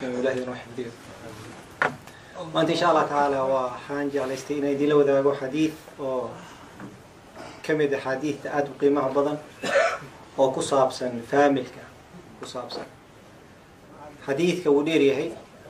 إلهي نروح بديه وأنت إن شاء الله تعالى وحانجي على استئنا يدي له ذا حديث كم إذا حديث أدو قيمة بضن وكصابسا فاملك كصابسا حديث كوديري هي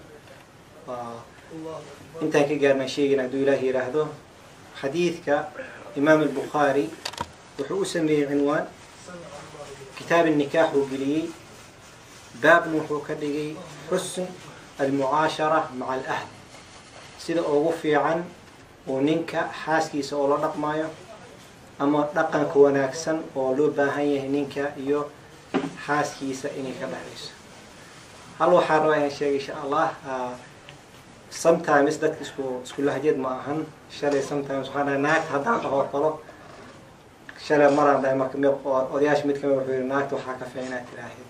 انت هيك قال شيء ندو إلهي رهده حديث كإمام البخاري وحوسا عنوان كتاب النكاح وقلي باب نوحو كدقي حسن المعاشرة مع الأهل سيدا أوغفي عن وننك حاسكي سأولا نقمايا أما نقنك وناكسن ولو باهيه ننك إيو حاسكي سأيني كبهريس هلو حاروا يا شيخ إن شاء الله sometimes dadka isku lahjad ma ahan shalay sometimes waxaan naagta haddaan dhaho qolo shalay maraan dhahay marka odayaasha mid kamid wuxuu yidhi naagta waxaa ka fiican inaad tiraahid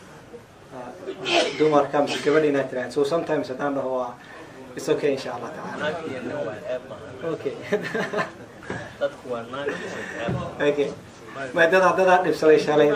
dumarka mise gabadha inaad tiraahid so sometimes haddaan dhaho waa it's okay insha allah tacaala okay okay ma dadaa dhibsaday shalay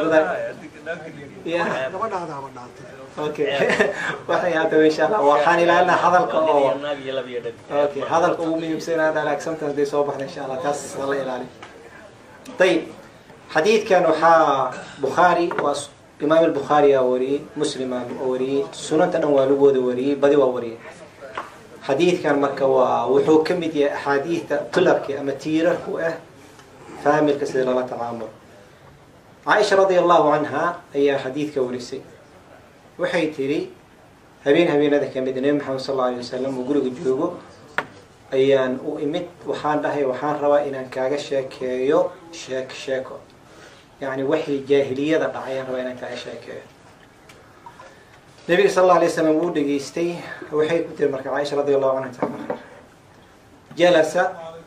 اوكي waxay hadda insha Allah waxaan ilaalina hadalka oo okay hadalka ugu muhiimsan hada la sometimes day soo baxda insha Allah taas la ilaali طيب حديث كان وحا بخاري وإمام البخاري أوري مسلم أوري سنة أنوالو وري بدي وري حديث كان مكة وحكم دي أحاديث طلبك أما تيره هو فاهم الكسر الله تعامل عائشة رضي الله عنها هي حديث كوريسي waxay tiri habeenada kamid nabi maxamed sallallahu alayhi wasallam oo guriga joogo ayaan u imid waxaan dhahay waxaan rabaa inaan kaaga sheekeeyo sheeko yani wixii jaahiliyada dhacay aan rabaa inaan kaaga sheekeeyo nabi sallallahu alayhi wasallam uu dhageystay waxay ku tiri marka Aisha radhiyallahu anha jalasa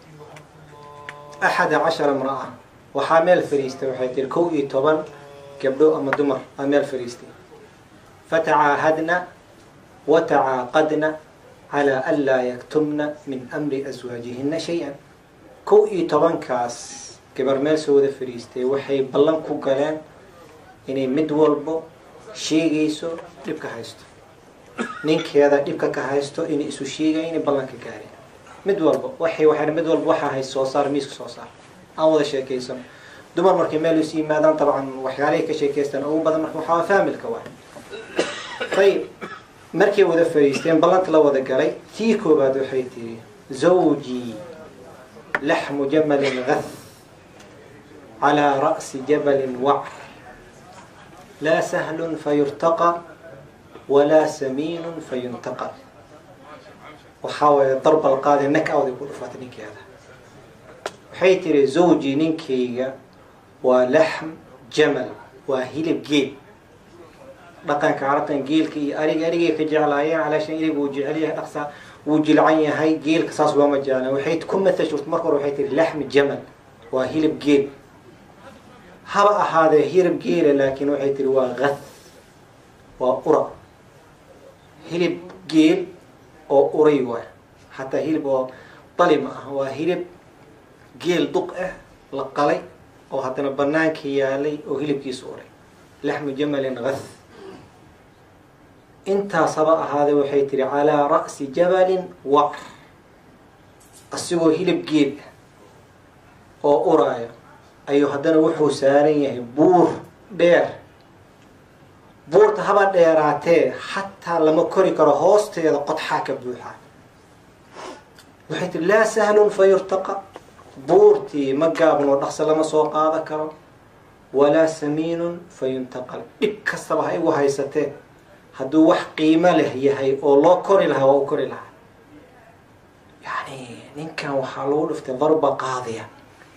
11 imra'a waxa meel fariistay waxay tiri 12 gabdho ama dumar meel fariistay فتعاهدنا وتعاقدنا على ألا يكتمن من أمر أزواجهن شيئا كوئي طبعا كاس كبر ميل سودة فريستي وحي بلان كو قلان إني مدولبو شيغيسو لبكا هايستو نينك هذا لبكا كهايستو إني إسو شيغي إني بلان كاري مدولبو وحي مدولبو وحا هايستو صار ميسك صار أولا شيكيسم دمر مركي ميلو سي مادان طبعا وحي عليك شيكيستان أو بدن مركي وحاوة فامل كواحد طيب مركي وذا فريستين بلانت لو ذا قالي تيكو بعد حيتي زوجي لحم جمل غث على رأس جبل وعر لا سهل فيرتقى ولا سمين فينتقل وحاول ضرب القاضي نك أو يقول فاتنيك هذا حيتي زوجي ننكيga ولحم جمل وهيلب جيب dhaqanka carabtan geelka iyo ariga ka jeclaayeen علشان irigu uu jecel yahay dhaqsa uu jilcan yahay geelka saas looma jeclaan waxay ku matasho marka hore waxay tiri lahm jamal waa hilib geel haba ahaade hilib geel laakiin waxay tiri waa gath waa ura hilib geel oo uray waa hatta hilib oo talima waa hilib geel duq ah la qalay oo hadana banaanka yaalay oo hilibkiisu uray lahm jamal gath انت صبا هذا وحيتري على رأس جبل وعر السوى هيلب جيب او اورايا ايو هدنا وحو ساريه بور دير بور تهبا ديراتي حتى لما كوري كرو هوستي قد حاك بوحا وحيت لا سهل فيرتقى بورتي مقابل ودخص لما سوق هذا كرو ولا سمين فينتقل اكسبها ايو هايستين هدو wax qiimo leh yahay oo loo kori lahaa oo kori lahaa yani ninkan waxa loo dhiftay darba qaadiya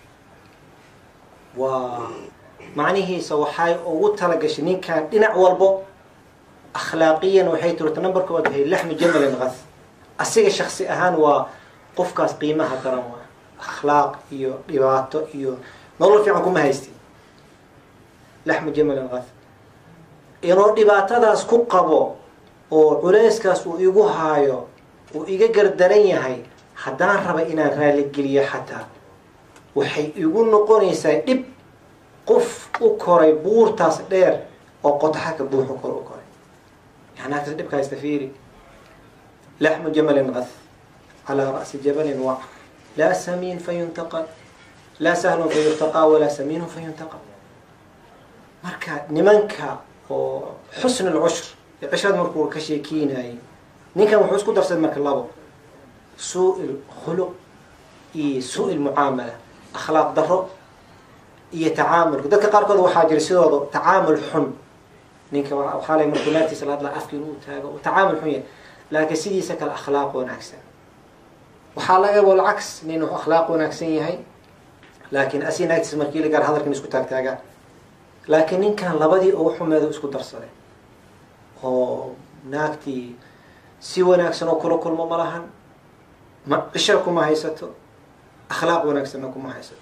wa macnihiisa waxay ugu talagashay ninkan dhinac walbo akhlaaqiyan waxay turta numberkood hay lahm jamal qath asiga shakhsi ahaan waa qofkaas qiimaha daran waa akhlaaq iyo dhibaato iyo nolol fiican kuma haystii lahm jamal qath inoo dhibaatadaas ku qabo oo culeyskaas uu igu haayo uu iga gardaran yahay haddaan raba inaan raali geliyo xataa waxay igu noqonaysaa dhib qof u koray buurtaas dheer oo qotaxa ka buuxo kor u koray يعني هتدبك يستفيري لحم جمل غث على رأس جبل وعر لا سمين فينتقل لا سهل فيرتقى ولا سمين فينتقل مركا نمنكا حسن العشر عشرة مركو كشيكين هاي نيكا وحوس كو درسد مركا الله سوء الخلق سوء المعاملة أخلاق ضرر يتعامل ذاك قاركود وحاجر سيدو تعامل حن نينك وحالي مركولاتي صلاة لا أفكنو وتعامل حن لكن سيدي سك الأخلاق ونعكسها وحالي والعكس نينو أخلاق ونعكسين هاي لكن أسي ناكتس مركيلي قال هذا كان اسكو تاك لكن إن كان لبدي أو حمد اسكو درسله أو ناكتي سوى ناكسن وكل ما ملهن ما إشركوا ما هيستو أخلاق وناكسنكم ما هيستو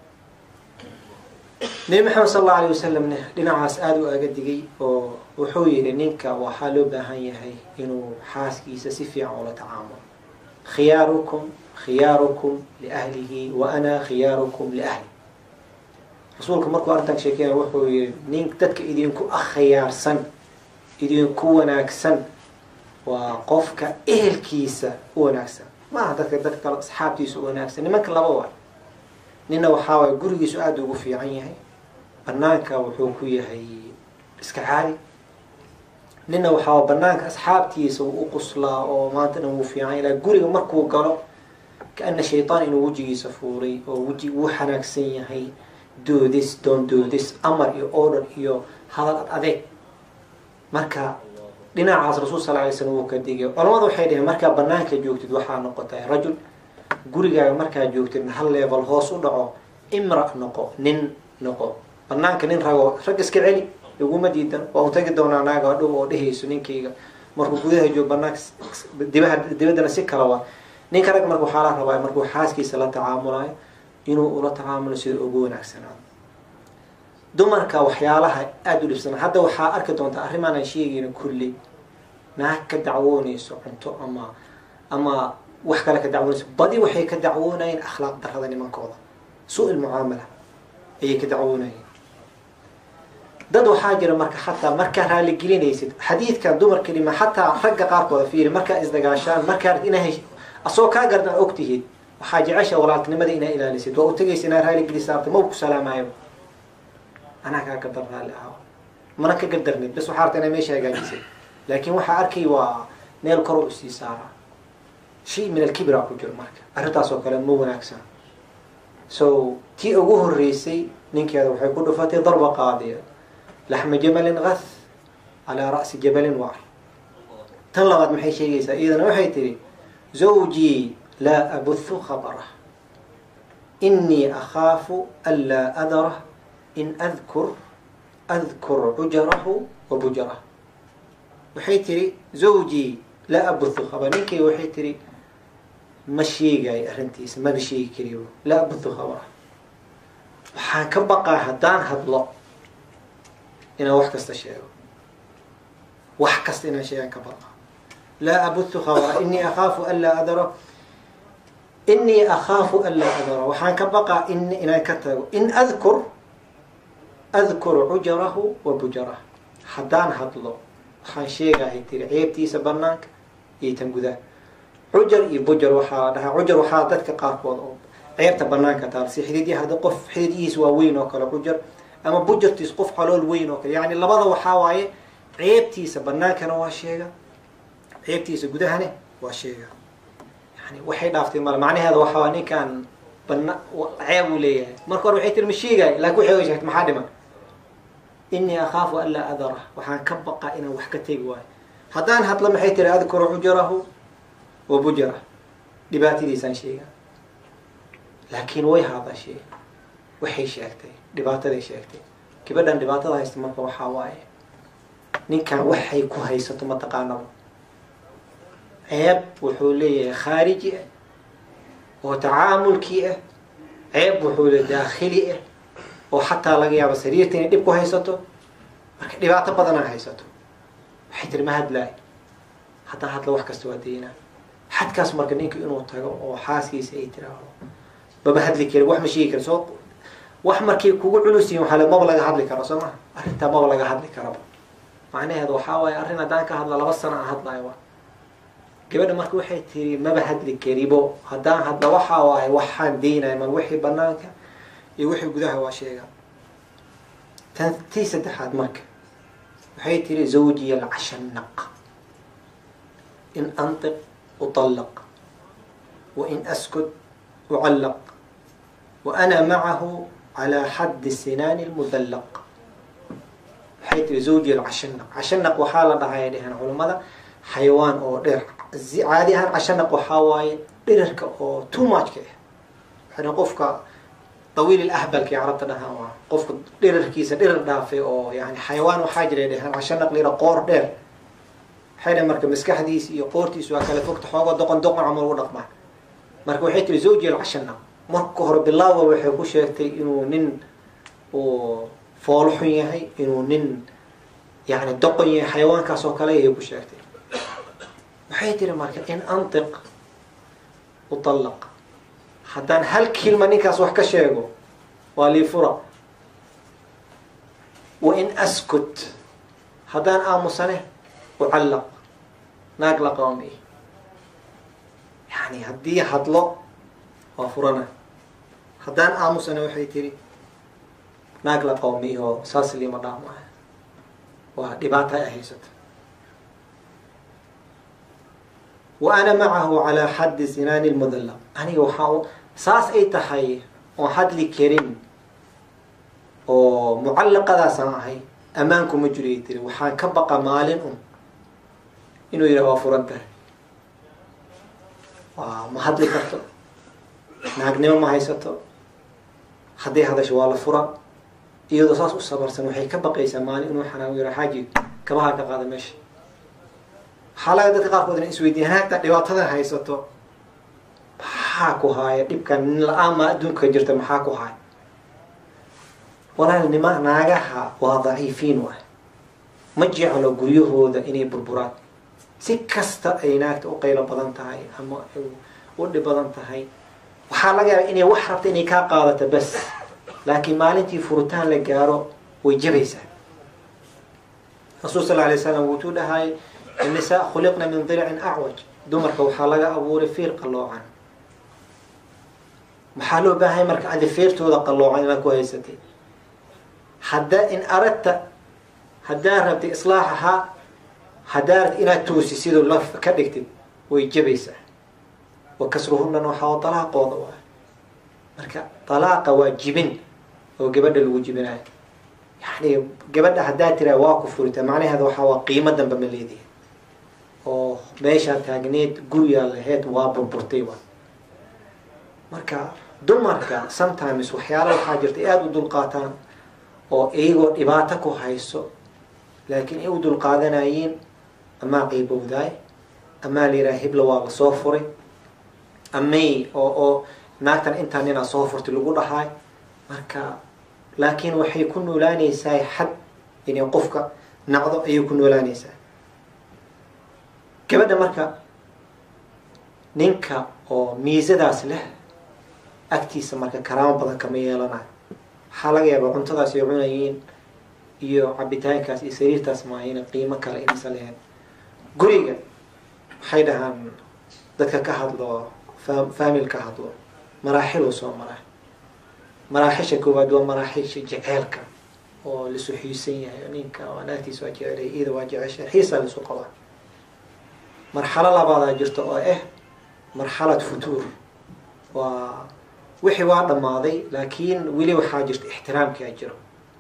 نبي محمد صلى الله عليه وسلم dhinacaas aad u aagadigay oo wuxuu yiri ninka waxa loo baahan yahay inuu xaaskiisa si fiican ula tacaamulo khiyaarukum li ahlihi wa ana khiyaarukum li ahli rasuulku markuu arrintan sheekay wuxuu yiri nin dadka idinku khiyaarsan idinku wanaagsan waa qofka ehelkiisa wanaagsan ma dadka kale asxaabtiisa wanaagsan nimanka laba waa nina waxa way gurigiisu aad ugu fiican yahay banaanka wuxuu ku yahay iska caadi nina waxa banaanka asxaabtiisa uu quslaa oo maanta uu fiican yahay guriga markuu galo kaana shaytaan inuu wajigiisa fuuray oo wajigu uu xanaagsan yahay doodis amar iyo order iyo hadal adeeg marka dhinacaas rasuul sallallahu alayhi wasallam uu ka digay culimadu waxay dhaheen marka banaanka joogtid waxa noqotay rajul gurigaaga markaa joogtid hal level hoos u dhaco imra noqo nin noqo banaanka nin rag iska celi ugu madiidan oo tagi doonaa naaga dhow oo dhehayso ninkeyga markuu gudaha joog banaanka dibadana si kala waa ninka rag markuu xaalad rabaa markuu xaaskiisa la tacaamulayo inuu ula tacaamulo sida ugu wanaagsanaa dumarka waxyaalaha aad u dhibsan hadda waxa arki doonta arrimahan aan sheegayno kulli naag ka dacwoonayso cunto ama wax kale ka dacwoonayso badi waxay ka dacwoonayeen akhlaaq darrada nimankooda su'il muamala ay ka dacwoonayeen dad waxa jira marka xataa marka raali gelinaysid xadiidkan dumar kalima xataa ragga qaarkooda fiiri marka isdagaashaan marka inay asoo ka gardan ogtihid waxa jecesha walaaltinimada inay ilaalisid oo u tagaysid inay raali gelisaarto ma ku salaamayo ana ka qadar raali ah mana ka qadarnid bas waxa artay meesha hagaajisay laakiin waxa arkay waa meel kor u sii saara shay min al-kibra ku jiro marka arrintaas oo kale ma wanaagsan so tii ugu horeysay ninkeeda waxay ku dhufatay darba qaadiya laxma jamalin ghath ala ra's jabalin wa'ar tan labaad maxay sheegaysaa iyadana waxay tiri zawji la abuthu khabara inni akhafu alla adara in adhkur ujrahu wa bujrahu waxay tiri zawji la abuthu khabara ninkii waxay tiri مشيغاي أرنتيس ما بشيء كريو لا أبث خبره وحان كبقى هدان هدلا إنا وحكست شيء وحكست إنا شيء كبقى لا أبث خبره إني أخاف ألا أذره وحان كبقى إنا كتب إن أذكر عجره وبجره هدان هدلا وحان شيغاي تري عيبتي سبناك يتنقذه عجر يبجر وحادها عجر وحادتك قاركود عيبت بنانك تارسي حديدي هذا قف حديديس وين وكلا عجر اما بجرتي قف حلول وين وكلا يعني لبدا وحاوايه عيبتيس بنانك انا واشيغا عيبتيس غدهنه واشيغا يعني waxay dhaaftay macnaheedu waxa waa ninkan bana عيب leeyahay marka hore waxay tirmishiigay laakiin waxay sheegtay maxaa dhiman inni akhafu alla adara waxaan ka baqaa inaan wax ka tagi waayo hadaan hadla maxay tiri adkuru ujrahu وبجرة دباتي لسان شيء لكن وين هذا شيء وحي شاكتي دباتي ذي شاكتي كبدأ دباتي ذا يستمر وحواي نين كان وحي كويس ثم تقانب عيب وحولي خارجي وتعامل كيه عيب وحولي داخلي وحتى لقيا بسريرتين دب كويسته دباتي بدنا هيسته حيتر ما هدلاي حتى لو وحكستوا دينا حد كاس مركا نينك إنه تاجو أو حاسيس أي تراه بابا هاد لك واحد مشي كل صوت واحد مركي كوجو علوسي وحلا ما بلغ هاد لك رسمه أنت ما بلغ هاد لك رب macnaheedu waxaa waaye arrin haddaan ka hadla 2 sano aan hadlayo waa gabadha marka waxay tiri maba hadli karibo haddaan hadla waxaa waaye waxaan deynaya mal wixii banaanka iyo wixii gudaha waa sheega tii saddexaad marka waxay tiri zawji al-ashannaq in antiq uطلق وإن أسكت أعلق وأنا معه على حد السنان المذلق حيث زوجي العشنق عشنق وحالة ضحايا دهان علماء حيوان أو دير عادي هان عشنق وحاواي ديرك أو تو ماتش كه حنا قفك طويل الأهبل كي عرفت دهان قفك دير كيس دير دافي أو يعني حيوان وحاجة دهان عشنق ليرا قور دير حين مركب مسكحديس يقورتي سواء كلا فوق تحوق دقن عمر ودقمه marka waxay tiri zawji al-ashana marka hore bilaawa waxay ku sheegtay inuu nin oo foolxun yahay inuu nin yani doqon yahay xayawaankaas oo kale ay ku sheegtay waxay tiri marka in antiq uطلق haddaan hal kelma ninkaas wax ka sheego waa li fura wa in askut haddaan aamusane ucallaq naag la qawmi يعني هدي هدلو وفرنا هدان آموس أنا وحي تري ناقل قومي هو ساس اللي مدام معه ودباتها أهيست وأنا معه على حد سنان المذلة أنا وحاول ساس أي تحيي وحد لي كريم ومعلقة ذا سناهي أمانكم مجري تري وحان كبقى مال إنه يرى فرنته ما hadli karto naagnimo ma haysato hadii hadasho waa la fura iyadoo saas u sabarsan waxay ka baqaysaa maalin inuu xanaan yaro xaaji kabaha ka qaada meesha xaalada dadka qaarkood inay isweydiiyaan haata dhibaatada haysato maxaa ku haaya dhibkan la'aama adduunka jirta maxaa ku haaya walaalnima naagaha waa daciifiin waa ma jeclo guryahooda inay burburaan si kasta ay naagta u qaylo badan tahay ama u dhib badan tahay waxaa laga yaabaa inay wax rabto inay ka qaadato bas laakiin maalintii furitaan la gaaro way jabaysaa rasuul sallallahu alayhi wasallam wuxuu dhahay النساء خلقنا من ضلع أعوج دمرك وحلاقة أبوري فير قلوعان محلو باهي مرك عندي فير تودا قلوعان ما كويستي حدا إن أردت حدا ربت إصلاحها حدارت إلى توسي سيدو لف كدكتب ويجبيسه وكسرهن نوحا طلاق وضوء مركا طلاق واجبين وقبل الوجبين يعني قبل حدات ترى واقف ورتا معنى هذا وحا قيمة بمليدي oo meesha taagneed guriga lahayd waa burburtayba marka dumarka sometimes waxyaalo waxa jirta aad u dul qaataan oo iyagoo dhibaato ku hayso laakiin ay u dul qaadanayeen ama qiibowday ama leeyahay hibla waa soo furay amay oo naagtan intaan ina soo furtay lagu dhahay marka laakiin waxay ku noolaanaysaa xad inay qofka nacdo ay ku noolaanaysaa gabadha marka ninka oo miisadaas leh agtiisa marka karaamo badan kama yeelanayo waxaa laga yaabaa cuntadaas ay cunayeen iyo cabitaankaas iyo sariirtaas maayeen qiimo kale inaysan lahayn guriga waxay dhahaan dadka ka hadlo familka hadlo maraaxil oo soo maray maraaxisha koowaad waa maraaxisha jaceelka oo la soo xiisan yahay ninka wanaagtiisa waa jecelay iyada waa jeceshay xiisa la soo qabaa مرحلة لبعضها جرت مرحلة فتور وحي واحد ماضي لكن ولي وحاجرت احترام كأجره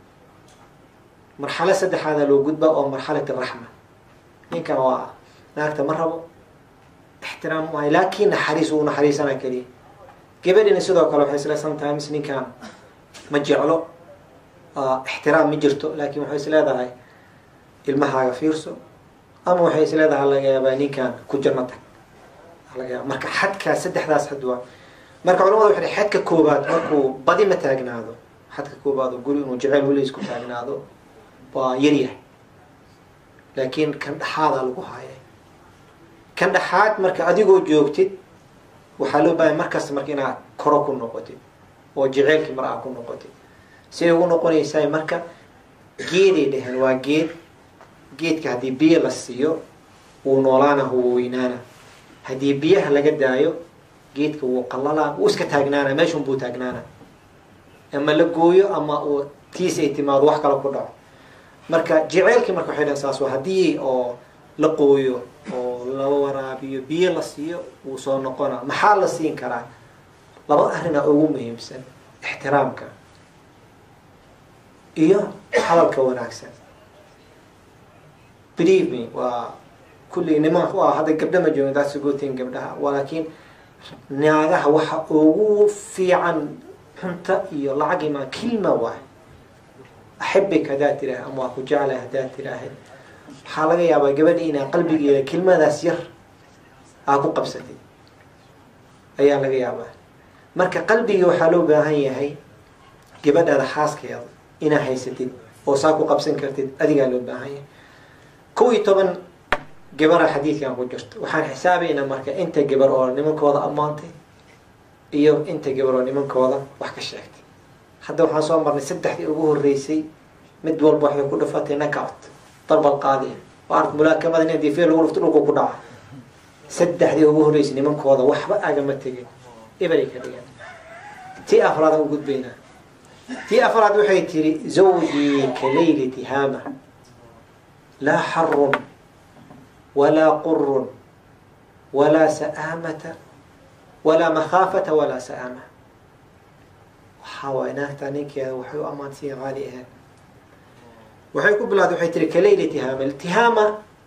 مرحلة سد هذا لو جد بقى مرحلة الرحمة إن كان واقع ناقة مرة احترام معي لكن حريص أنا كلي قبل إن سودا قالوا حيسلا sometimes إن كان مجعله احترام مجرته لكن حيسلا هذا هاي المحاجة فيرسو أما waxay isleedahay laga yaabaa ninkan ku jarnata laga yaabaa marka xadka saddexdaas xad waa marka culimadu waxay xadka koobaad markuu badi ma taagnaado xadka koobaad oo guri inuu jacayl wali isku taagnaado waa yariya laakiin kan dhaxaad lagu haayay kan dhaxaad marka adigoo joogtid waxa loo baahay markaas marka inaad koro ku noqotid oo jacaylkii mar aad ku noqotid si ugu noqonaysaa marka geeday dhahan waa geedka haddii biyo la siiyo wuu noolaana wuu weynaana, haddii biyaha laga daayo geedka wuu qalalaa, wuu iska taagnaana, meeshun buu taagnaana, ama la gooyo ama uu tiis ay timaado wax kale ku dhaco. marka jaceylkii marka waxay dhahan saas waa haddii oo la qooyo oo la waraabiyo biyo la siiyo wuu soo noqona. maxaa la siin karaa? laba arrinaa ugu muhiimsan: ixtiraamka iyo hadalka wanaagsan. believe me, waa kulli niman hadda gabdha ma joogin, that's a good thing gabdhaha, walaakiin naagaha waxa ugu fiican xunta iyo lacag imaan kilma waay. axibik haddaad tiraah ama waa ku jeclay haddaad tiraahayd, waxaa laga yaabaa gabadha inaa qalbigeeda kelmadaas yar aa ku qabsatay ayaa laga yaabaa. marka qalbiga waxaa loo baahan yahay gabadhaada xaaskeeda inaa haysatid oo saa ku qabsan kartid, adigaa loo baahan yahay. 11 gabara xadiidkan ku jirto. waxaan xisaabaynaa marka inta gabar oo nimankooda ammaantay iyo inta gabar oo nimankooda wax ka sheegtay. hadda waxaan soo marnay 3 ugu horeysay, mid walba waxay ku dhafatay knockout, darbal qaadi, waa mulaakamada in difeer lagu dhufto dhulku ku dhaca. 3 ugu horeysay nimankooda waxba agama tegin, ibari ka dhigan. tii afraad ugu gudbaynaa. tii afraad waxay tiri zawji kalayli tihama la harrun ولا قر ولا سآمة ولا مخافة ولا سآمة. وحاويناك تانيك يا وحيو أمان سي غاليها. وحيو قبلاد وحي تري كليلة تهامة. التهامة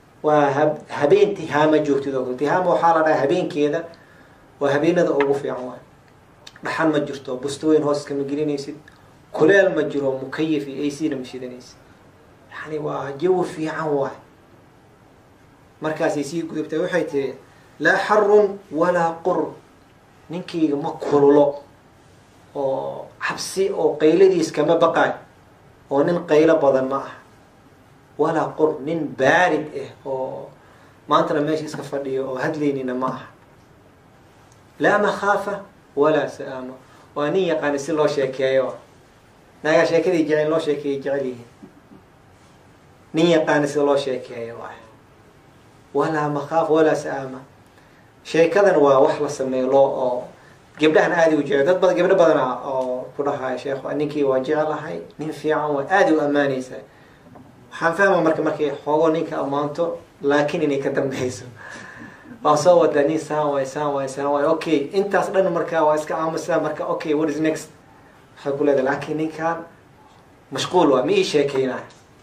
وهبين تهامة جوكتو دوكو. تهامة وحالة هبين كيدا وهبين هذا أوقف في عوان. محل مجرتو بستوين هوس كمجرين يسيد كلال مجرو مكيف يسيد مشيدن يسيد. يعني وجو في عوان. markaasay sii gudubtay waxay tiri laa xarun walaa qur, ninkayga ma kululo oo xabsi oo qayladiis kama baqaay oo nin qaylo badan ma ah, walaa qur, nin baarid ah oo maantana meesha iska fadhiyo oo hadlaynina ma ah. laa makhaafa walaa sa'aama, waa nin yaqaana si loo sheekeeyo. naagaa sheekadii jecel loo sheekeeyay jecel yihiin, nin yaqaana si loo sheekeeyo waay. ولا مخاف ولا سآمة. شيكذا ووح لسمي له أو جبلهن آدي وجعل ضد جبل بدنا أو كلها يا شيخ وأنكي وجعلها هاي نفيع وآدي وأماني سا. حنفهم مركي حوانيك أمانته لكنني كدم بيسو. وصوت دني ساوي أوكي أنت أصلاً مركا واسك عامسا مركا أوكي what is next؟ حقول هذا لكن كان مشغول ومي شيكينا.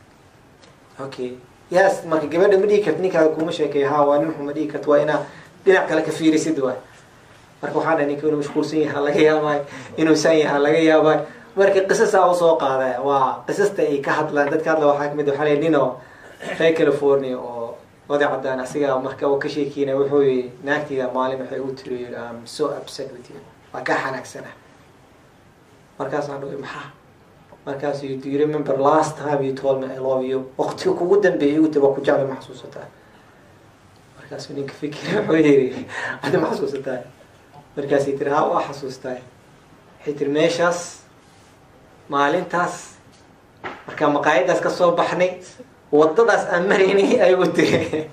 أوكي. ياس marka gabadha madhiikat ninka kuma sheekay waa nin xuma dhiikat waa ina dhinac kale ka fiirisid waay. marka waxaan ninka inuu mashquulsan yahay laga yaabay inuu san yahay laga yaabay. marka qisas aa soo qaaday waa qisasta ay ka hadlaan dadka hadla waxa kamid ah xalay nino reer California oo wada cadaan asiga marka uu ka sheekeynay wuxuu yiri naagtiga maalin waxay u tiri I'm so upset with you, waa ka xanaaqsana. markaas aan dhahay maxaa? markaas do you remember last time you told me I love you? waqtiga kugu dambeeyay uu taba ku jeclay ma xasuusataa? markaas ninka fikir wuxuu yiri hada ma xasuusataa? markaas ay tiri waa xasuustaa. waxay tiri meeshaas maalintaas marka maqaayadaas ka soo baxnay wadadaas aan mareynay ay u tiri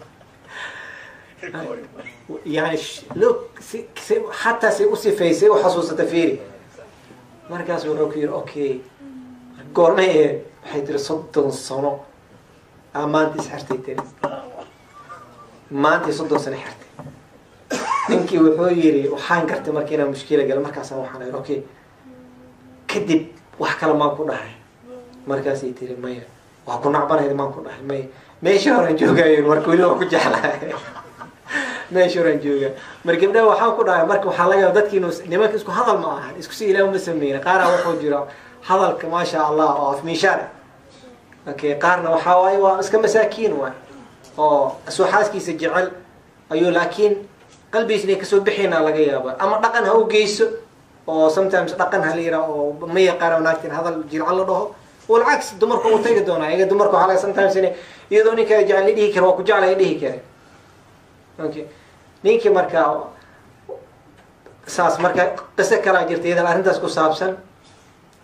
يعني look حتى سي وصفيسي وحسوسة فيري. markaas wuxuu ku yiri okay goormay waxay tiri 30 sano amaantii xirtay tiri maantii 30 sano xirtay. ninkii wuxuu yiri waxaan gartay markii inaan mushkil gal markaas waxaan yiri okay kadib wax kale ma ku dhahay. markaas ay tiri maya waa ku nacbanahay ma ku dhahay maya meesha horan joogay markuu ilaa ku jeclahay meesha horan jooga. markibna waxaan ku dhahay marka waxa laga dadkii nimanka isku hadal ma ahan isku si ilaahay ma sameeyay. qaar wuxuu jira hadalka ma sha Allah oo afmiishaan. okay qaarna waxa waay waa iska masaakiin waa oo soo xaaskiisa jecel ayuu laakiin qalbigiisa ka soo bixina laga yaabo ama dhaqan ha u geyso oo sometimes dhaqan ha leeyahay oo ma yaqaan naagtin hadal jilcan la dhaho wal caks dumarku u tagi doona iyaga dumarku waxa laga sometimes iyadoo ninka jecel dhihi karo ku jecel dhihi karo. okay ninkii marka saas marka qisa kala jirtay iyada arrintaas ku saabsan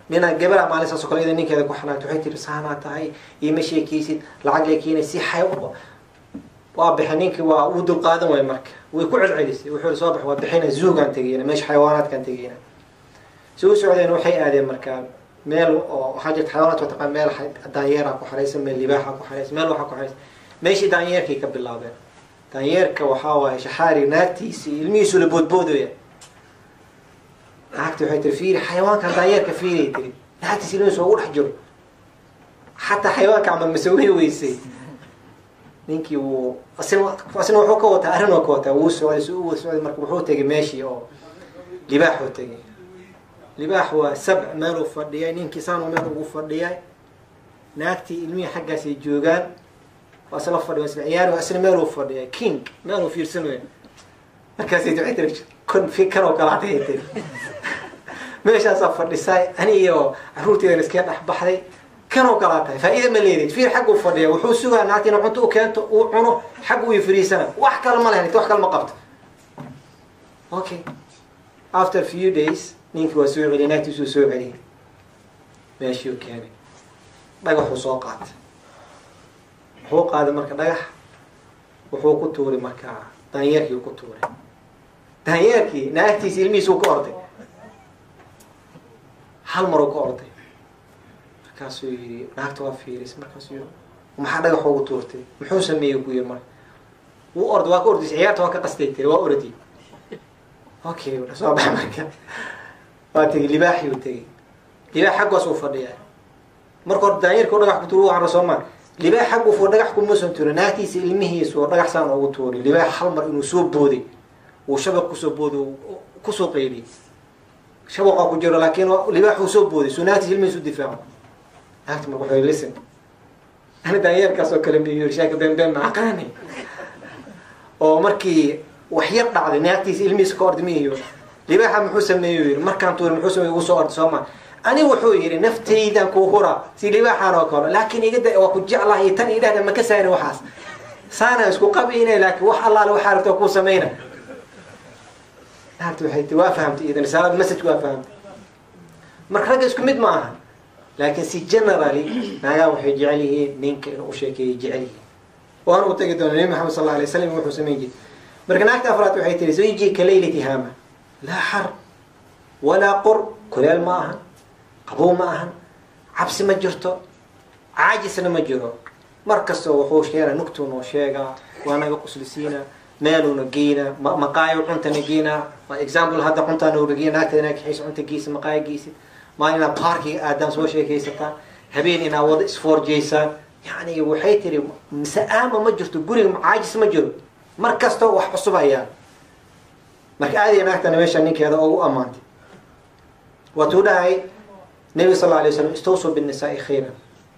nina gabadha maalin saas oo kale idin ninkeeda ku xanaaqtay waxay tiri saana tahay ima sheekaysid lacag leekiina si xayo waa bixinki waa uu dul qaadan way marka way ku celcelisay wuxuu soo baxay waa bixina zuugan tageena meesha xayawaanaadkan tageena soo socdeen waxay aadeen marka meel oo xajat xayawaanaad oo taqaan meel daanyeer ku xareysan meel libaaxa ku xareysan meel waxa ku xareysan meeshii daanyeerkii ka bilaabeen daanyeerka waxa waa shaxaari naagtiisi ilmihiisu la boodboodaya naagti waxay tiri fiiri xayawaanka daanyeerka fiiri tiri naagtiisi ilmihiisu ugu dhex jiro xataa xayawaanka ama masawiye weysay ninkii uu asna wuxuu ka wataa arrin oo ka wataa wuu socday marka wuxuu tagay meeshii oo libaax uu tagay libaax waa sabc meel uu fadhiyay ninkii saanu meel ugu fadhiyay naagtii ilmihii xaggaas ay joogaan waa isla fadhiyo isla ciyaar waa isla meel uu fadhiyay king meel uu fiirsanayo markaas ay ducay kun fikir oo kala tahay meeshaas fadhisay aniyo caruurteeda iska dhax baxday كانوا كلاتها فإذا مليت في حق وفرية وحوسوها نعطينا عنده وكانت وعنو حق ويفريسنا وحكى المال توحكى المقبض. Okay. After few days نينك وسوي عليه ناتي وسوي عليه ماشي وكامل بقى حصوقات حوق هذا مركا نجح وحوق كتوري مركا دانيركي وكتوري دانيركي ناتي سلمي سوق أرضي حال مرة أرضي markaasuu yidhi naagta waa fiiris markaasuu yidhi maxaa dhagax ugu tuurtay muxuu sameeyey ku yidhi marka wuu orday waa ka ordis ciyaarta waa ka qastay tiri waa ordi okay wada soo bax marka waa tegey libaaxii uu tegey libaax xaggaas uu fadhiyaa marka hore daayirka dhagax ku tuuru waxaan soomaan libaax xaggu fuu dhagax ku muusan tuuro naagtiisa ilmihiisu oo dhagax saan ugu tuuray libaax hal mar inuu soo booday uu shabaq ku soo booday ku soo qeyliyay shabaqa ku jiro laakiin libaax uu soo booday sunaatiisa ilmihiisu difaaco هات ما بقول listen أنا داير كاسو كلام يرشاك بين معقاني أو مركي وحيط بعد ناتيس علمي سكورد ميو ليه بحب محوسة ميو مركان طول محوسة ميو صور سما أنا وحوير نفتي إذا كوهرة سيلي بحنا وكلا لكن يقدر وكجع الله يتني إذا ما كسر وحاس سانا اسكو قبينا لكن وح الله لو حارته كو سمينا هات وحيت وافهمت إذا رسالة مسج وافهمت مركز اسكو مد معها لكن سي جنرالي ناقا وحي جعله نينك إنه شيكي جعله وأنا أتأكد أن النبي محمد صلى الله عليه وسلم وحو سميجي مركن أكتا أفراد وحي تري زيجي كليلة هامة لا حر ولا قر كلال معهن قبو معهن عبس مجرته عاجس مجره مركز وحوش كيرا نكتون وشيغا وانا قصل سينا مالو نجينا مقايو عنت نجينا اكزامبل هذا عنت نورجينا هناك حيث عنت جيس مقاي جيس ما إنا باركي آدم سوى شيء كيستا هبين إنا وضع سفور جيسا يعني وحيتري مساءمة مجرته قولي عاجس مجر مركزته وحصبها يعني مركز عادي ناكتا نميشا نيك هذا أو أمانتي وتودعي النبي صلى الله عليه وسلم استوصوا بالنساء خيرا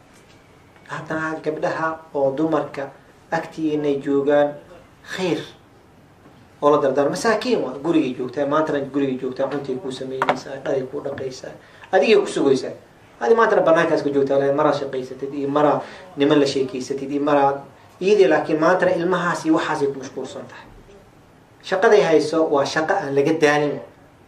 حتى قبلها أو دمرك أكتي إني جوغان خير والله دردار مساكين قولي جوغتا ما ترى قولي جوغتا عنتي يكون سمينيسا لا يكون رقيسا هذه يكسويسا هذه ما ترى بناك اسكو جوغتا لا مرة شقيسة دي مرة نمل شيء كيسة دي مرة يدي لكن ما ترى المهاسي وحاسي مشكور صنتح شقة دي هاي سو وشقة لقد داني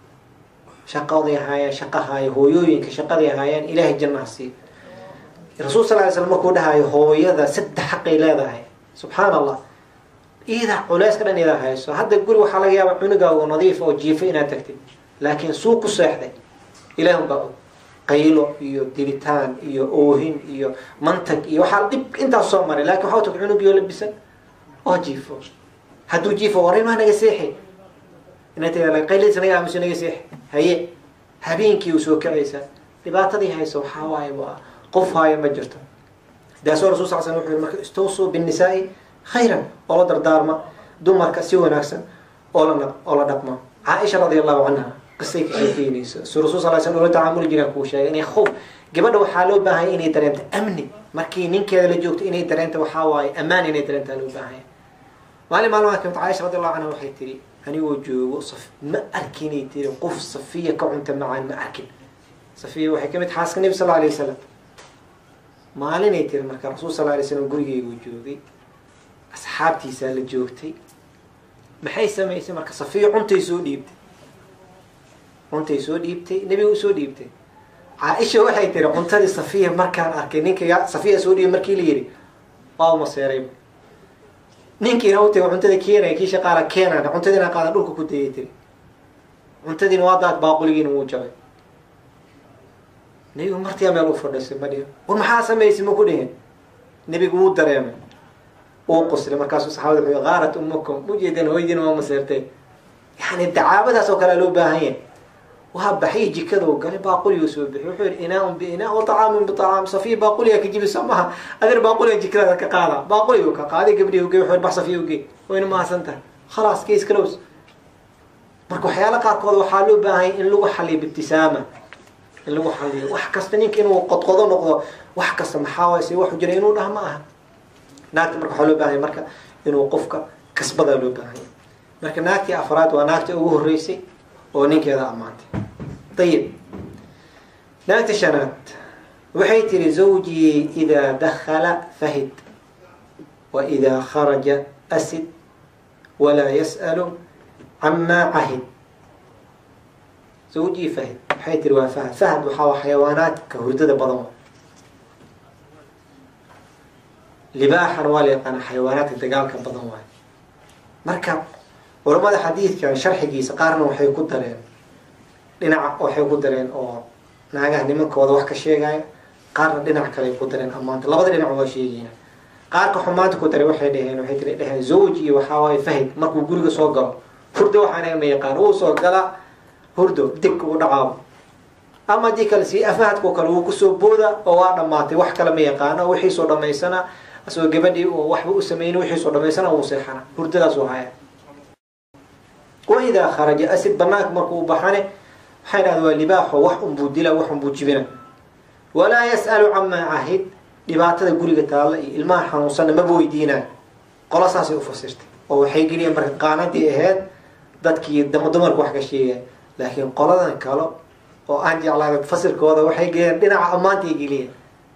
شقة دي هاي شقة هاي هويوين كشقة دي هاي إله الجنة سي الرسول صلى الله عليه وسلم يقول هاي هوية ذا ست حقي لا ذا هاي سبحان الله إذا علاش كنا إذا هاي سو هذا يقول وحلا يا عنقة ونظيفة وجيفينها تكتب لكن سوق الصحة إلهم بقى قيلو إيو ديريتان إيو أوهين إيو منطق إيو حال أنت الصومري لكن حاوتك عنق يلبسن جيفو هدو جيفو ورين ما نجسيحي إن تلا قيلت سنيا مش نجسيح هي هبين كيو سو كعيسى لبعض هاي سو حواي وقف هاي مجرته ده سورة رسول صلى الله عليه وسلم استوصوا بالنساء خيرا والله دردارما دمر كسيو نفسا ولا دقما عائشة رضي الله عنها قصيك شيء سورة رسول صلى الله عليه وسلم تعامل جنا كوشة يعني خوف قبل وحالو بهاي إني درنت أمني مركينين كذا لجوت إني درنت وحواي أمان إني درنت لو بهاي معلومات كنت عائشة رضي الله عنها وحي تري أنا وجو وصف ما أركيني تري قف صفية كعنت معا ما أركن صفية وحكمت حاسك النبي صلى الله عليه وسلم ما علينا تري مركا الرسول صلى الله عليه وسلم قرية وجودي أصحابتي سال جوتي maxay sameysay marka safiyo cuntay soo dhiibtay نبي soo dhiibtay عائشة waxay tiri cuntadii Safiya markaan arkay ninka Safiya soo dhiyay markii la yiri waa ma seeray ninkii rawtay cuntada keenay kii shaqaala keenay cuntadina qaada dhulka ku deeyay cuntadina waa daad baaquligiina uu jabay niyo martii meel u fadhisay madhiyo war maxaa sameeyay ma ku dhigin nabigu wuu dareemay oo qosle markaas saxaabada waxay qaarat ummakum mujeedin hooyadina waa ma seertay yani dacaabadaas oo kale loo baahan yahay وهبحي جكذا وقال باقول يوسف بحول إناء بإناء وطعام بطعام صفي باقول يا كجيب السماها أدر باقول جكذا كقالا باقول يوكا قاضي قبلي وقي وحول بحص فيه وقي وين ما سنته خلاص كيس كلوز مركو حيالك قاضي وحالو باهي إن لو حلي بابتسامة إن لو حلي وحكستني كانوا قد قضوا نقضوا وحكست محاوسي وحجرينو ده معها ناكت مركو حلو باهي مركا إنه وقفك كسب ذا لو باهي مركا ناكتي أفراد وناكتي أبوه الرئيسي ونيك هذا أمانتي طيب ناكت شنات وحيت لزوجي إذا دخل فهد وإذا خرج أسد ولا يسأل عما عهد زوجي فهد حيت الوفاة فهد وحاوى حيوانات كهردة بضمة لباحا واليقنا حيوانات التقال كبضمة مركب ورمض حديث كان شرح جيس قارن وحي كدرين لنع وحي كدرين أو ناقه نمك وضع وحك الشيء جاي قارن لنع كلي كدرين أمانت لا بدل لنع وشيء قارك حمات كدرين وحي دهين وحي تري زوجي وحواي فهد مركو جورج صقر فردو حنا ما يقان هو صقر فردو دك ودعام أما ديك السي أفهد كوكلو كسو بودا أو أنا ماتي وحك لما يقان وحي صور ما يسنا أسوي جبدي وحبو اسمين وحي صور ما يسنا وصيحنا فردو زوهاي وإذا خرج أسد بناك مركو بحانه حين هذا اللباح وحم بودلا وحم بوجبنا ولا يسأل عما عهد لبعض الجوري قتال الماء حنوصلنا ما بويدينا قلاص هسي أفسرت أو حيجي لي مرة قانة دي هاد ضدك دمر وحكي شيء لكن قلانا كلام أو عندي على فصل كذا وحيجي لنا أمانتي يجي لي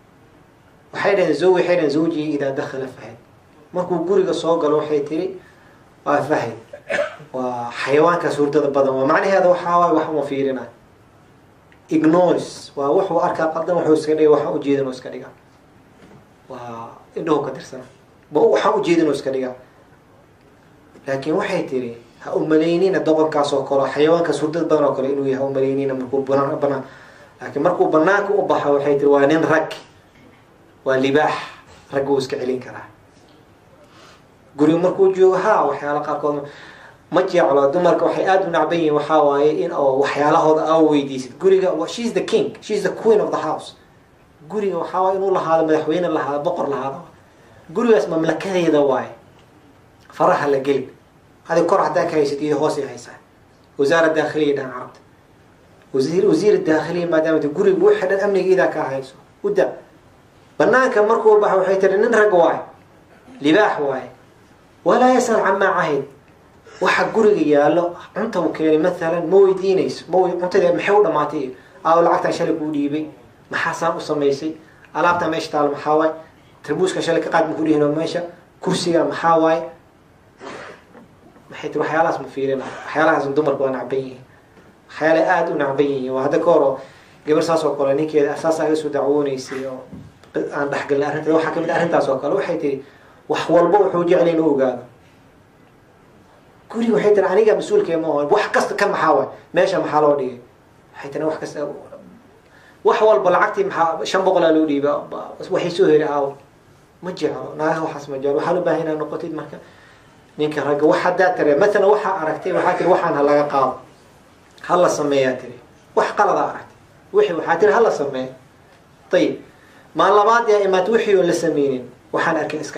وحين زوجي إذا دخل فهد مركو جوري قصوق قالوا حيتري وفهد وحيوان كسورة البدن ومعنى هذا وحاوي وحو مفيرنا إغنوس ووحو أركا قدم وحو سكري وحو جيدن وسكريا وإنه كدر سنة وحو جيدن وسكريا لكن وحي تري هاو ملايينين الدقل كاسو كلا حيوان كسورة البدن وكلا إنه هاو ملايينين مركو بنا لكن مركو بناك وبحا وحي تري وانين رك واللباح رقوس كعلين كرا قولوا مركو جوها وحيالا قاركوض مجي على دمرك وحياد ونعبين وحاواي إن أو وحيالها أو ويديس قولي she's the king she's the queen of the house قولي وحاواي إنه الله هذا مدحوين الله هذا بقر الله هذا قولي اسمه مملكة هذا واي فرح لقلب هذه كرة ذاك هيست إذا هوسي هيسا وزارة الداخلية ده عرض وزير الداخلية ما دام تقولي واحد الأمن إذا كهيسو وده بناك مركو بحو حيتر ننرق واي لباح واي ولا يسأل عما عهد waxa guriga yaalo cunta uu keenay مثلا ma weydiinayso cuntada maxay u dhamaatay aw lacagta shalay ku dhiibay maxaa saan u sameysay alaabta meesha taal maxaa way tarbuuska shalay ka qaad ku dhihino meesha kursiga maxaa way maxay tiro waxyaalahaas ma fiirina waxyaalahaas dumarku waa nacbayn xayale aad u nacbayn waa hada kooro gabar saas oo kale ninkeeda asaas ay soo dacwoonaysay oo aan dhaxgal arrinta waxa kamid arrintaas oo kale waxay tiri wax walba wuxuu jecel inuu ogaado guriga waxay taan aniga mas'uulkay ma ahan wax kasta kan maxaa meesha maxaa loo dhigay waxay taan wax kasta wax walba lacagtii maxaa 500 loo dhiibay waxay soo heeray aaw ma jiro naaga waxaas ma jiro waxa loo baahan yahay noqotid marka ninka raga waxa daatare مثلا waxa aragtay waxa tir waxaan laga qaado hal sameeyaa tiri wax qalad aragtay wixii waxa tir hal sameey طيب ما labaad yaa imaad wixii la sameeyeen waxaan arkay iska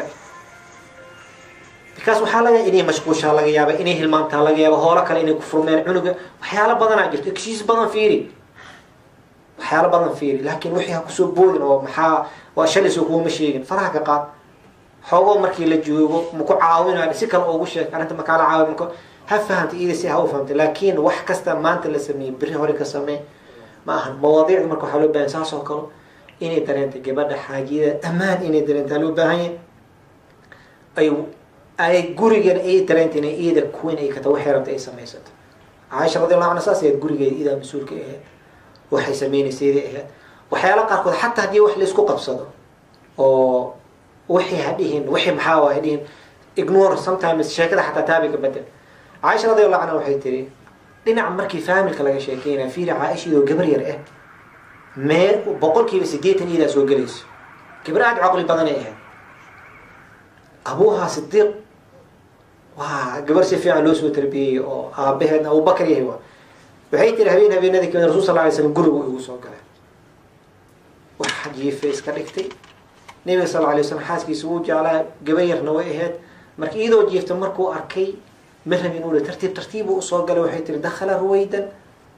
kaas waxa laga inay mashquusha laga yaaba inay hilmaanta laga yaaba hoola kale inay ku furmeen cunuga waxyaalo badan ay jirto kiis badan fiiri waxyaalo badan fiiri laakiin wixii ku soo boodin oo maxaa waa shalay soo kuma sheegin faraha ka qaad xoogo markii la joogo ma ku caawinaa si kale ugu sheeg arrinta ma kala caawin ko ha fahamtay ida si ha u fahamtay laakiin wax kasta maanta la sameeyay bari hore ka sameey ma aha mawaadiic marka waxa loo baahan saas oo kale inay dareento gabadha xaajida amaan inay dareento loo baahan yahay ay gurigeena ay dareento inay ida queen ay ka tahay waxay rabtay ay sameeysato Aisha radhiyallahu anha saasay gurigeeda ida mas'uulka ah waxay sameynayseedii ahayd waxyaala qaarkood xataa haddii wax laisku qabsado oo wixii hadhihin wixii maxaa waa hadhihin ignore sometimes sheekada xataa taabiga bedel caaisha radiyallahu anha waxay tiri dhinaca markii faamilka laga sheekeynaya fiiri caaisha iyadoo gabar yar ah mee 80% idaa soo gelayso gabar aad caqli badan ay ahayd abuuha sidiiq waa gabar si fiican loo soo tarbiyey oo aabaheedna abubakar yahay waa waxay tiri habeenadii kamid rasuul sallallahu alayhi wasallam gurigu igu soo galay waxa jiifay iska dhigtay nabiga sallallahu alayhi wasallam xaaskiisa uu jeclaa gabar yarna way ahayd markii iyadoo jiifta markuu arkay مرهم يقول ترتيب وصوغل وحي دخل رويدا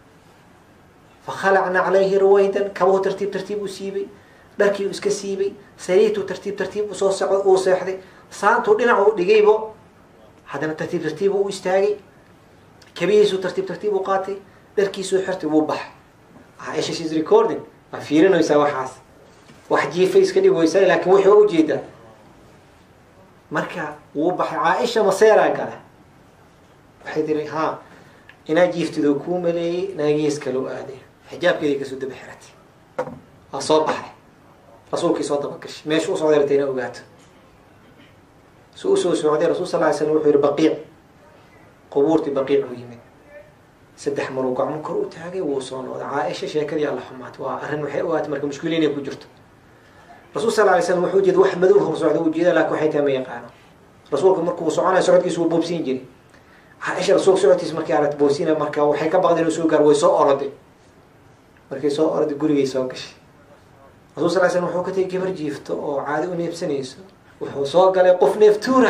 فخلعنا عليه رويدا كبه ترتيب وسيبي داكي اسك سيبي سريتو ترتيب وصيحدي صانتو دينعو دغيبو حدنا ترتيب واستاغي كبيسو ترتيب وقاتي دركيسو خرتي وبح عايشه شيز ريكوردين ما فيرنو يساوي حاس واحد يجي اسك ديغو يسال لكن وحي وجيدا marka uu baxay Aisha maseera kale waxay tiri ha ina jiiftido ku maleey naagiis kale oo aaday xijaabkeedii ka soo dabaxirtay soo baxay rasuulkii soo dabakash meesha uu soo dirtayna ogaato soo socday rasuul sallallahu alayhi wasallam wuxuu yiri baqiic qubuurti baqiic u yimid saddex mar uu gacmo kor u taagay wuu soo noqday Aisha sheekadii Allah xumaad waa arrin waxay ogaatay marka mushkiliin ay ku jirto رسول صلى الله عليه وسلم وحوجد واحد مدوه وصعد وجيده لكن حيته ما يقانو رسولك مركو سوعنا سعودكيس وبوبسين جري عائشه رسول سعودكيس markii aad boosina marka waxay ka baqdeen soo gar way soo orday markay soo orday gurigii soo gashay rasuul sallallahu alayhi wasallam wuxuu ka tagay gabar jiifto oo caadi u neefsanayso wuxuu soo galay qof neeftuura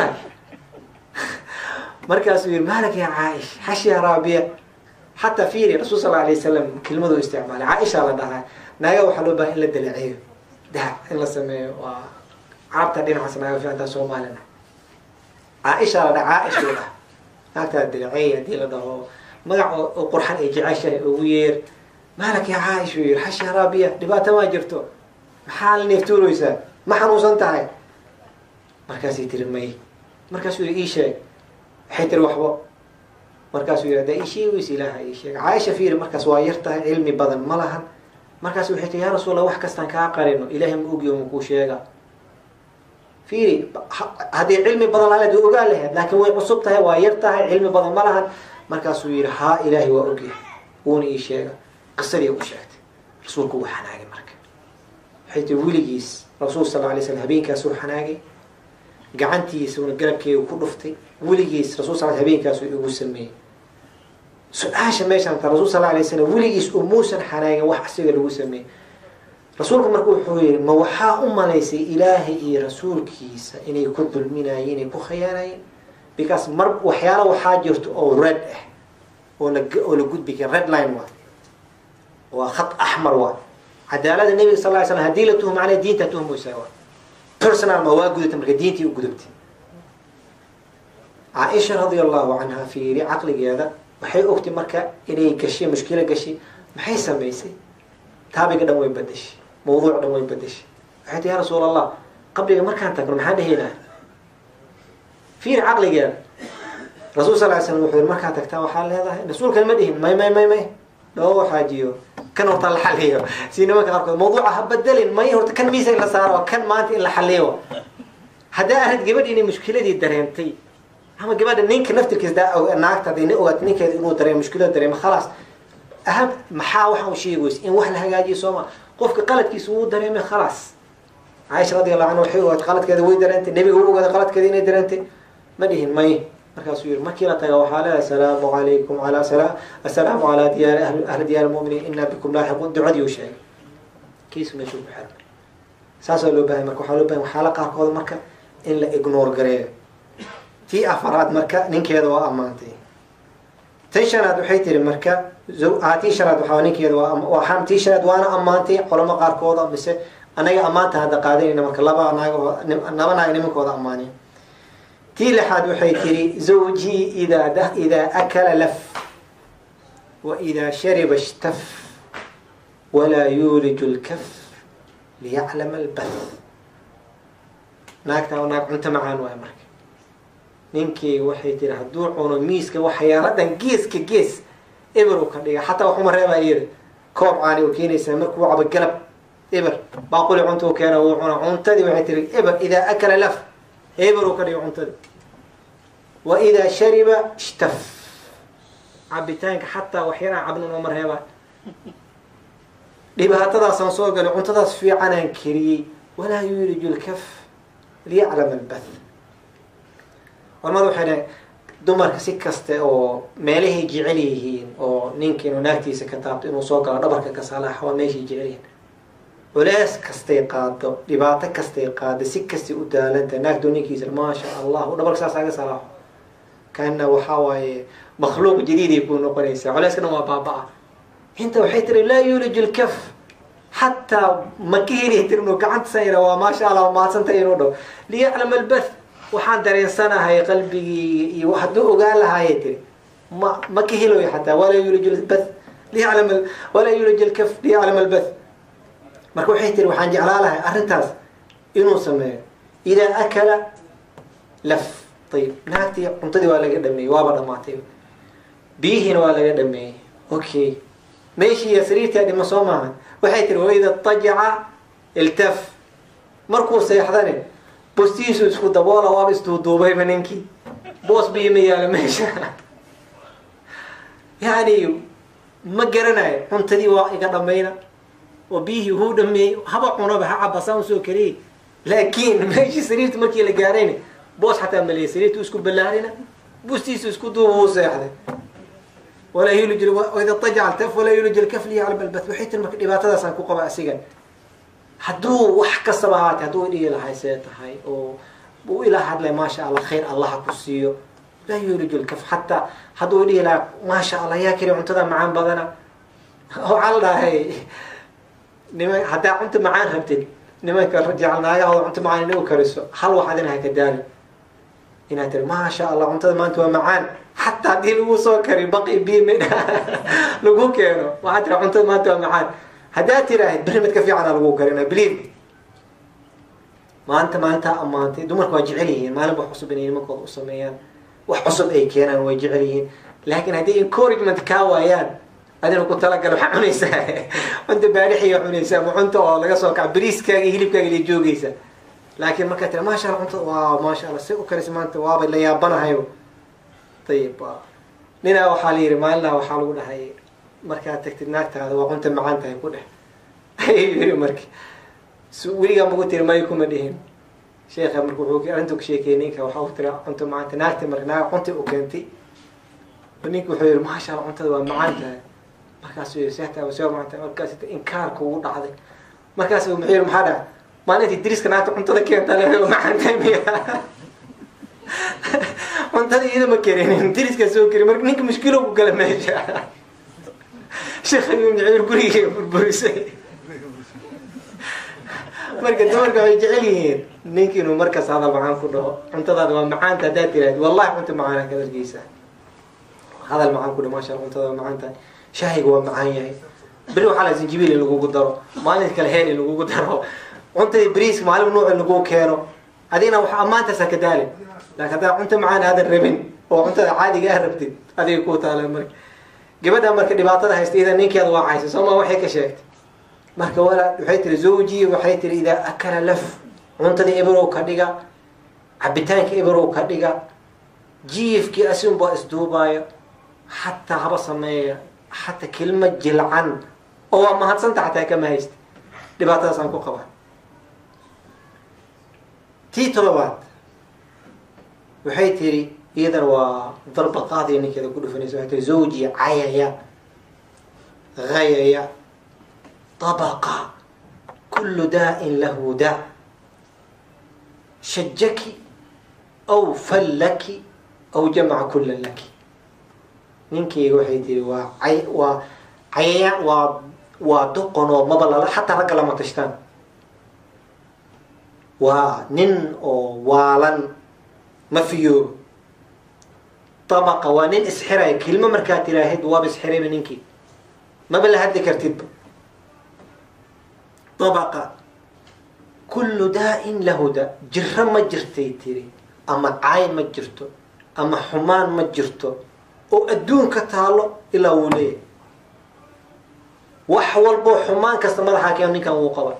markaas uu maalك يا عائشه حشي رابيه حتى في رسول صلى الله عليه وسلم كلمته استعمال عائشه la dhahay naaga waxa loo baahan la dalaciyo ده إلا سمي وعرفت دين حسنا في عند سومالنا عائشة عائشة ولا هذا الدلعية دي لده مع القرحان يجي عائشة وير مالك يا عائشة وير حشي رابية دبات ما جرتو محل نفتورو يسال ما حنوصل تعي مركز يترمي مركز يقول شيء حيتر وحبه مركز يقول ده شيء ويسيلها شيء عائشة في المركز وايرتها علمي بدل ملهن markaas waxay tii yaa rasuul wax kastaan ka qarino ilaahay ma ogiyo ma ku sheega fiiri hadii cilmi badan la leeyahay ogaa lahayd laakiin way cusub tahay waa yar tahay cilmi badan ma lahan markaas uu yiri ha ilaahay waa ogiyo uuna ii sheega qisadi uu sheegtay rasuulku waxa xanaagay marka waxay tii wiligiis rasuul sallallahu alayhi wasallam habeenkaas uu xanaagay gacantiisa uu garabkeeyo ku dhuftay wiligiis rasuul sallallahu alayhi habeenkaas uu ugu sameeyay سؤال ماشان الرسول صلى الله عليه وسلم وليس أموسا حنايا وحسيق لو سمي رسولكم مركو حوير ما وحا ليس إلهي رسول كيسا إني كتب المنايين بخيانين بكاس مرب وحيانا وحاجرت أو رد ولا قد بك رد لاين وخط أحمر عدالة النبي صلى الله عليه وسلم هديلتهم على دين تتهم ويساوا بيرسونال مواجدة مركا دينتي وقدبتي عائشة رضي الله عنها في عقل هذا waxay ogtay marka inay gashay mushkilad gashay maxay sameysay taabiga dhan way badashay mowduuc dhan way badashay waxay tii rasuul Allah qabliga markaan tagno maxaa dhaheynaa fiir aqliga rasuul sallallahu alayhi wasallam wuxuu markaa tagtaa waxa leedahay rasuulka ma dhihin may loo xaajiyo kan horta la xaliyo siinama ka qarkood mowduuca badalin may horta kan miisa la saaro kan maanta in la xaliyo hadaa aad gabadh inay mushkiladii dareentay أما جبادة نينك نفتركز ده أو ناقطة دي نقوة نينك إنه دري مشكلة دري ما خلاص أهم محاوحة وشيء ويس إن واحد هجاجي سوما قفك قلت كيسو دري ما خلاص عائشة رضي الله عنه حلوة قلت كذا ويدر أنت النبي هو كذا قلت كذا يدر أنت ما دهن ماي مركز وير ما كلا تجا وحاله السلام عليكم على السلام على ديار أهل ديار المؤمنين إن بكم لاحقون دعدي وشيء كيس ما يشوف حال ساسا لو بهم مركو حلو بهم حلقة هذا مركز إلا إجنور قريب تي أفراد مركا نينكيدا وأمانتي تيشراد وحيتي المركا عاتي شراد وحاونيكيدا وحام تيشراد وأنا أمانتي قلما قاركودا بس أنا أمانتي هذا قادرين مركا لبا نبنا نمكودا أماني تي لحد وحيتي زوجي إذا أكل لف وإذا شرب اشتف ولا يولج الكف ليعلم البث ناكتا وناك أنت معان ويا مركا ninkii waxay tiri haduu cuno miiska waxyaaladan geeska gees ebro ka dhiga hatta wuxuu mareebaa yiri كوب عاني وكينيسا مركو عب القلب إبر باقول عنتو كان وعنا عنتدي وحيتري إبر إذا أكل لف إبر وكان عنتدي وإذا شرب اشتف عبتانك حتى وحيرا عبنا نمر هبا لبها تدا سنسوق قالوا عنتدا في عنان كري ولا يولج الكف ليعلم البث والماذا حنا dumarka si kaste oo meelahay jecel yihiin oo ninkiinu naagtiisa ka taabto inuu soo galo dhabarka ka salaax waa meeshii jecel yihiin walaas kastay qaado dhibaato kastay qaado si kastay u daalanta naagtu ninkiisa ma sha Allah u dhabarka saaga salaax kana waxa waaye makhluuq jadiid ay ku noqonaysa walaaskana waa baabaa inta waxay tiri la yulij al-kaf hatta makini tirno gacanta sayra waa ma sha Allah ma santay inuu dhaw liya'lam al-bath waxaan dareensanahay qalbigii iyo haduu ogaan lahaay tiri ma ka helo hatta wala yulij al-bath liya'lam wala yulij al-kaf liya'lam al-bath marka waxay tiri waxaan jeclaalahay arintaas inuu sameeyo ila akala laf طيب naagtii cuntadii waa laga dhameeyay waaba dhamaatay biyihiina waa laga dhameeyay okay meeshii yasriirtii dhima soo maahan waxay tiri wayda tajaca iltaf markuu seexdane bostiisu isku daboola waa istuu duubay maninkii boos biima yaala meesha yani ma garanayo cuntadii waa iga dhameeyna oo biyihii huu dhameeyay haba cunaba ha cabasaan soo kaliye laakiin meeshii sariirtii markii la gaarayna boos حتى ملي سريتو اسكو بلارينا بوستيسو اسكو دوو سيحده ولا يلج واذا طجع التف ولا يلج الكف لي على البث وحيت المكدباتدا سان كو قبا اسيغان حدو wax kasabahat haduu ila hayse tahay oo ila hadlay ma sha Allah khair Allah ku siiyo la yulij الكف حتى haduu ila ma sha Allah ya kiri cuntada macaan badana oo caldahay nima hadaa cunta macaan rabtid nimanka rajacnaaga oo cunta macaan inuu kariso hal waxaad inahay ka daali إنها ترى ما شاء الله أنت ما أنت معان حتى دي الوصول كريم بقي بي من لقوك يعني ما ترى أنت ما أنت معان هذا ترى برمت كفي على لقوك كريم بليد ما أنت أما أنت دمرك واجعليين ما نبغى حسب بني مكو أصميان وحسب أي كيان واجعليين لكن هذه encouragement كاويان هذا لو كنت لك لو حنيسة أنت بارحي يا حنيسة وأنت والله قصوك عبريس كاجي هلي كاجي اللي جوجيسة لكن ما كتر ما شاء الله أنت واو ما شاء الله سوق كريسما أنت واو اللي يابنا هيو طيب نينا وحالي رمالنا وحالونا هاي مركات تكتب ناكت هذا وأنت معانت هاي كله هاي مرك ولي قام بقول ما يكون مدهن شيخ مركوحوك أنتك شيكينيك وحاول ترى أنت معانت ناكت مرنا أنت وكنتي ونيك وحير ما شاء الله أنت ومعانت مركز سيحتها وسوى معانت مركز إنكار كود هذا مركز ومحير محدا ما نتي دريس كنات أنت ذكي أنت له معانت مية أنت إذا ما كرين دريس كسوق كريم مرك نيك مشكلة وقال ما يجا شيخ اليوم يعير بريه بربرسي مركز يجعلين نيك إنه مركز هذا معان كله أنت هذا معانت داتي والله أنت معانا كذا الجيسة هذا المعان كله ما شاء الله أنت معانت شاهي هو معايا بروح على زنجبيل اللي جوجو دارو ما نتكلهين اللي جوجو دارو وأنت بريس معلم نوع اللي جوجو كيرو هذينا وحمانت سكدالي لكن هذا أنت معانا هذا الربن وأنت عادي جاه ربتي هذه كوتا على مرك جبتها مرك دبعتها هستيدا نيك يا ضواع عايز سما وحيك شيء مرك ولا وحيت لزوجي وحيت إذا أكل لف وأنت ذي إبرو كديجا عبتانك إبرو كديجا جيف كي أسم بأس دوبايا حتى هبص مايا حتى كلمة جلعان أو ما هتصنت حتى كما هيست دبعتها سانكو قبا تي طلبات وحيتري إذا وضرب قاضي إنك كذا كله فنيس وحيتري زوجي عيايا غيايا طبقة كل داء له داء شجك أو فلك أو جمع كل لك نينكي وحيتري وعيايا ودقن ومبلل حتى رجل ما تشتان ونن والن ما فيه طبقة ونن إسحرة كلمة مركات راهد وابسحرة منينكي ما بلا هدي كرتب طبقة كل داء له داء جرة ما جرتي تري أما عاي ما جرتو أما حمان ما جرتو وأدون كتالو إلى وليه وحول بو حمان كاستمر حاكي نكان وقبا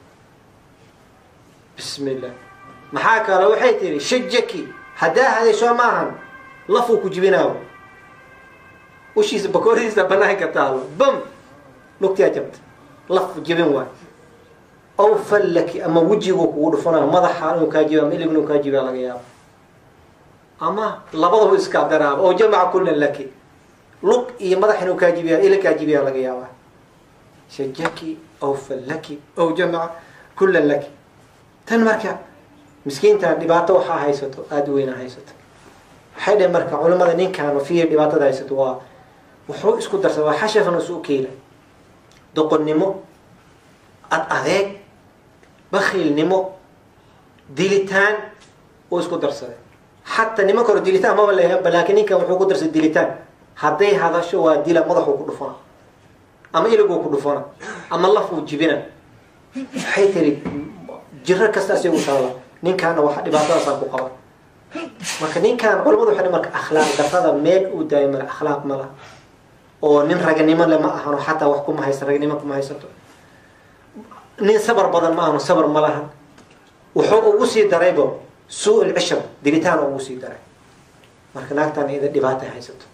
بسم الله محاكا لو حيتري شجكي هداها هذه شو معهم لفوك جبيناو وش يسبكوري سبناه كتالو بم نكتي أجبت لف جبين واحد أو فلك أما وجهك ودفنا مضحى نكاجي أم إلي نكاجي على غياب أما لبضه إسكادراب أو جمع كل لك لك إيه مضحى نكاجي إلي كاجي على غياب شجكي أو فلك أو جمع كل لك تنمرك مسكين تان دبعته وحا هايستو أدوينا هايستو حيدا مركع علماء نين كانوا فيه دبعته هايستو وحو اسكو درس وحشف نسوء كيلا دقل نمو أذيك بخيل نمو ديليتان واسكو درس حتى نمو كرو ديليتان ما ولا يهب لكن كان وحو درس الديليتان حتى هذا شو ديلا مضحو كدفنا أما إلقو كدفنا أما الله فو جبنا حيث جرر كستاسي وصالا نين كان واحد دبعته صاحب قبر marka ninkan culimadu waxay marka akhlaaq darada meel uu daayimo akhlaaq mala oo nin raganimo lama ahano xataa wax kuma haysan raganimo kuma haysato nin sabar badan ma ahano sabar malaha wuxuu ugu sii daraybo suu al-ishab dilitaan ugu sii daray marka naagtan ida dhibaato haysato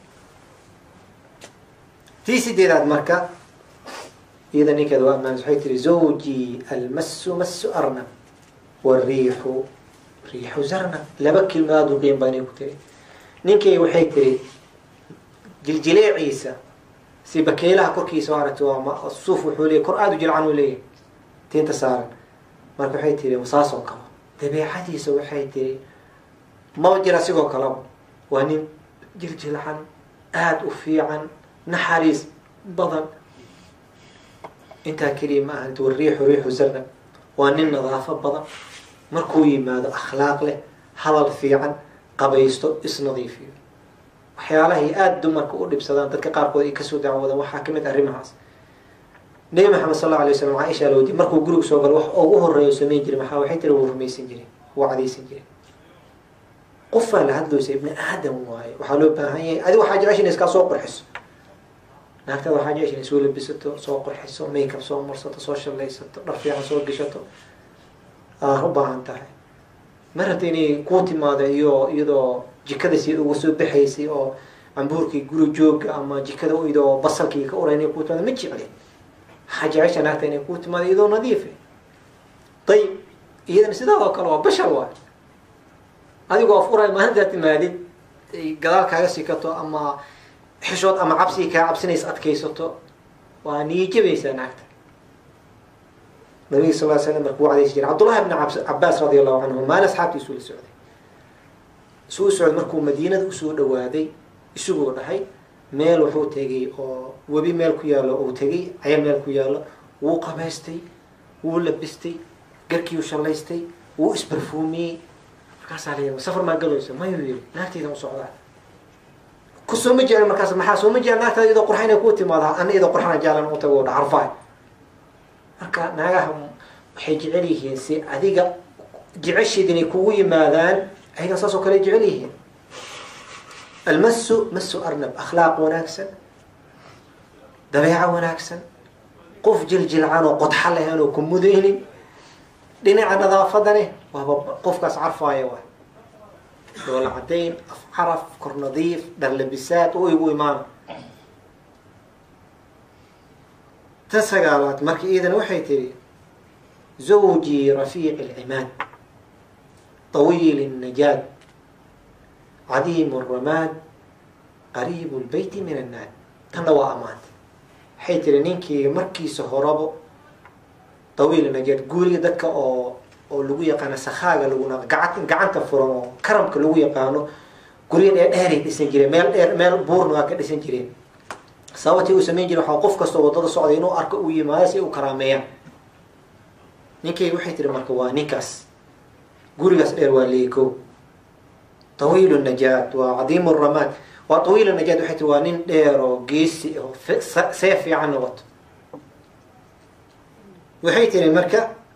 tiisideed marka ida ninkeedu waa man waxay tiri zawji al-massu massu arnab والريح ريح زرنا لبك الماد وقيم باني كتير نينكي وحيتري جلجلي عيسى سيبكيلها كركي سوارت وما الصوف وحولي قرآن وجلعان وليه تين تسارن مركو حيتري مصاص وكما تبي حديث وحيتري ما وجرى سيقو كلام وانين جلجلعان آد وفيعا نحاريس بضن انت كريم أهل والريح ريح زرنا وانين نظافة بضن markuu yimaado akhlaaq leh hadal fiican qabaysto isnadiifiyo waxyaalaha aad dumarka u dhibsadaan dadka qaarkood ay ka soo dacwada waxa kamid arimahaas Nabi Muhammad sallallahu alayhi wasallam Aisha lawdi markuu guriga soo gal wax ugu horeeyo sameeyay jiray waxa waxay tiri uu rumaysan jiray oo cadeysan jiray qof la hadlooyay ibn aadam waaye waxa loo baahan yahay adi waxa jeceshin iska soo qurxiso naagta waxa jeceshin soo labisato soo qurxiso makeup soo marsato soo shallaysato dhar fiican soo gashato ربعاً تاعي مرتيني كوتي ماذا يدو جكده سيد وسود بحيسي أو عمبوركي جرو جوج أما جكده يدو بصلكي كوريني كوت هذا متشي عليه حاجة عشان هاتيني كوت ماذا يدو نظيفة طيب إذا نسيدا وكلوا بشر واحد هذه قافورة ما هندت مادي قدار كعسي كتو أما حشود أما عبسي كعبسني سأت كيسوتو وانيجي بيسانعت النبي صلى الله عليه وسلم مركوع عليه سجين عبد الله بن عباس رضي الله عنه ما أصحابتي سوء السعودي سوء السعودي مركوع مدينة وسوء دوادي يسوق رحي ميل وحو تجي وبي ميل كياله أو تجي عيال ميل كياله وقبستي ولبستي قركي وشليستي وإسبرفومي كاس عليه سفر ما قالوا يسمى ما يريد ناتي ذا مصعدة كسر مجال المكاس محاس ومجال ناتي إذا قرحين يكوتي ماذا أنا إذا قرحنا جالا متوود عرفاي marka naagaha waxay jecel yihiin si adiga jeceshidini kugu yimaadaan ayga saas oo kale jecel yihiin almasu masu arnab akhlaaq wanaagsan dabeeca wanaagsan qof jiljilcaan oo qodxa leh oo ku mudaynin dhinaca nadaafadane waa qofkaas carfaaya waa doola cadeyn af caraf kor nadiif dhar labisaad oo igu imaan تسجلت مركي إذا وحيتري زوجي رفيع العماد طويل النجاد عديم الرماد قريب البيت من الناد تنوى أمان حيتري نينكي مركي سهرابو طويل النجاد قولي دكا أو لغوية قانا سخاقة لغونا قعانتا فرانو كرمك لغوية قانو قولي إيري ديسنجرين ميل بورنو هكا ديسنجرين sababtii uu sameyn jiray waxa qof kasto wadada socday inuu arko uu yimaado si uu karaameeyo ninkii waxay tiri marka waa ninkaas gurigaas dheer waa leeko طويل النجاة وعظيم الرماد وطويل النجاة waxay tiri waa nin dheer oo geesi oo seef fiican wato waxay tiri marka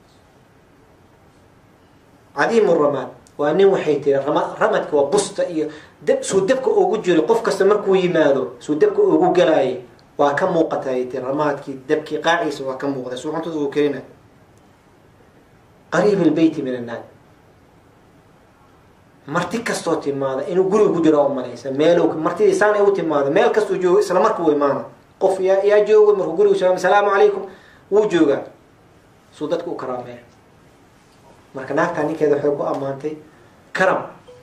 عظيم الرماد waa nin waxay tiri ramadka waa busta iyo dab soo dabka ugu jiro qof kasta markuu yimaado soo dabka ugu galay وكم موقتها رمادك دبكي قاعيس وكم موقتها سوحن تذكرنا قريب البيت من النار marti kastoo timaada inuu guriga ku jiro oo malaysa meelo martida isaan ay u timaada meel kastoo joogo isla markuu imaana qof yaa joogo markuu guriga soo salaamu calaykum wuu jooga soo dadku u karaamay marka naagta ninkeeda waxay ku amaantay karam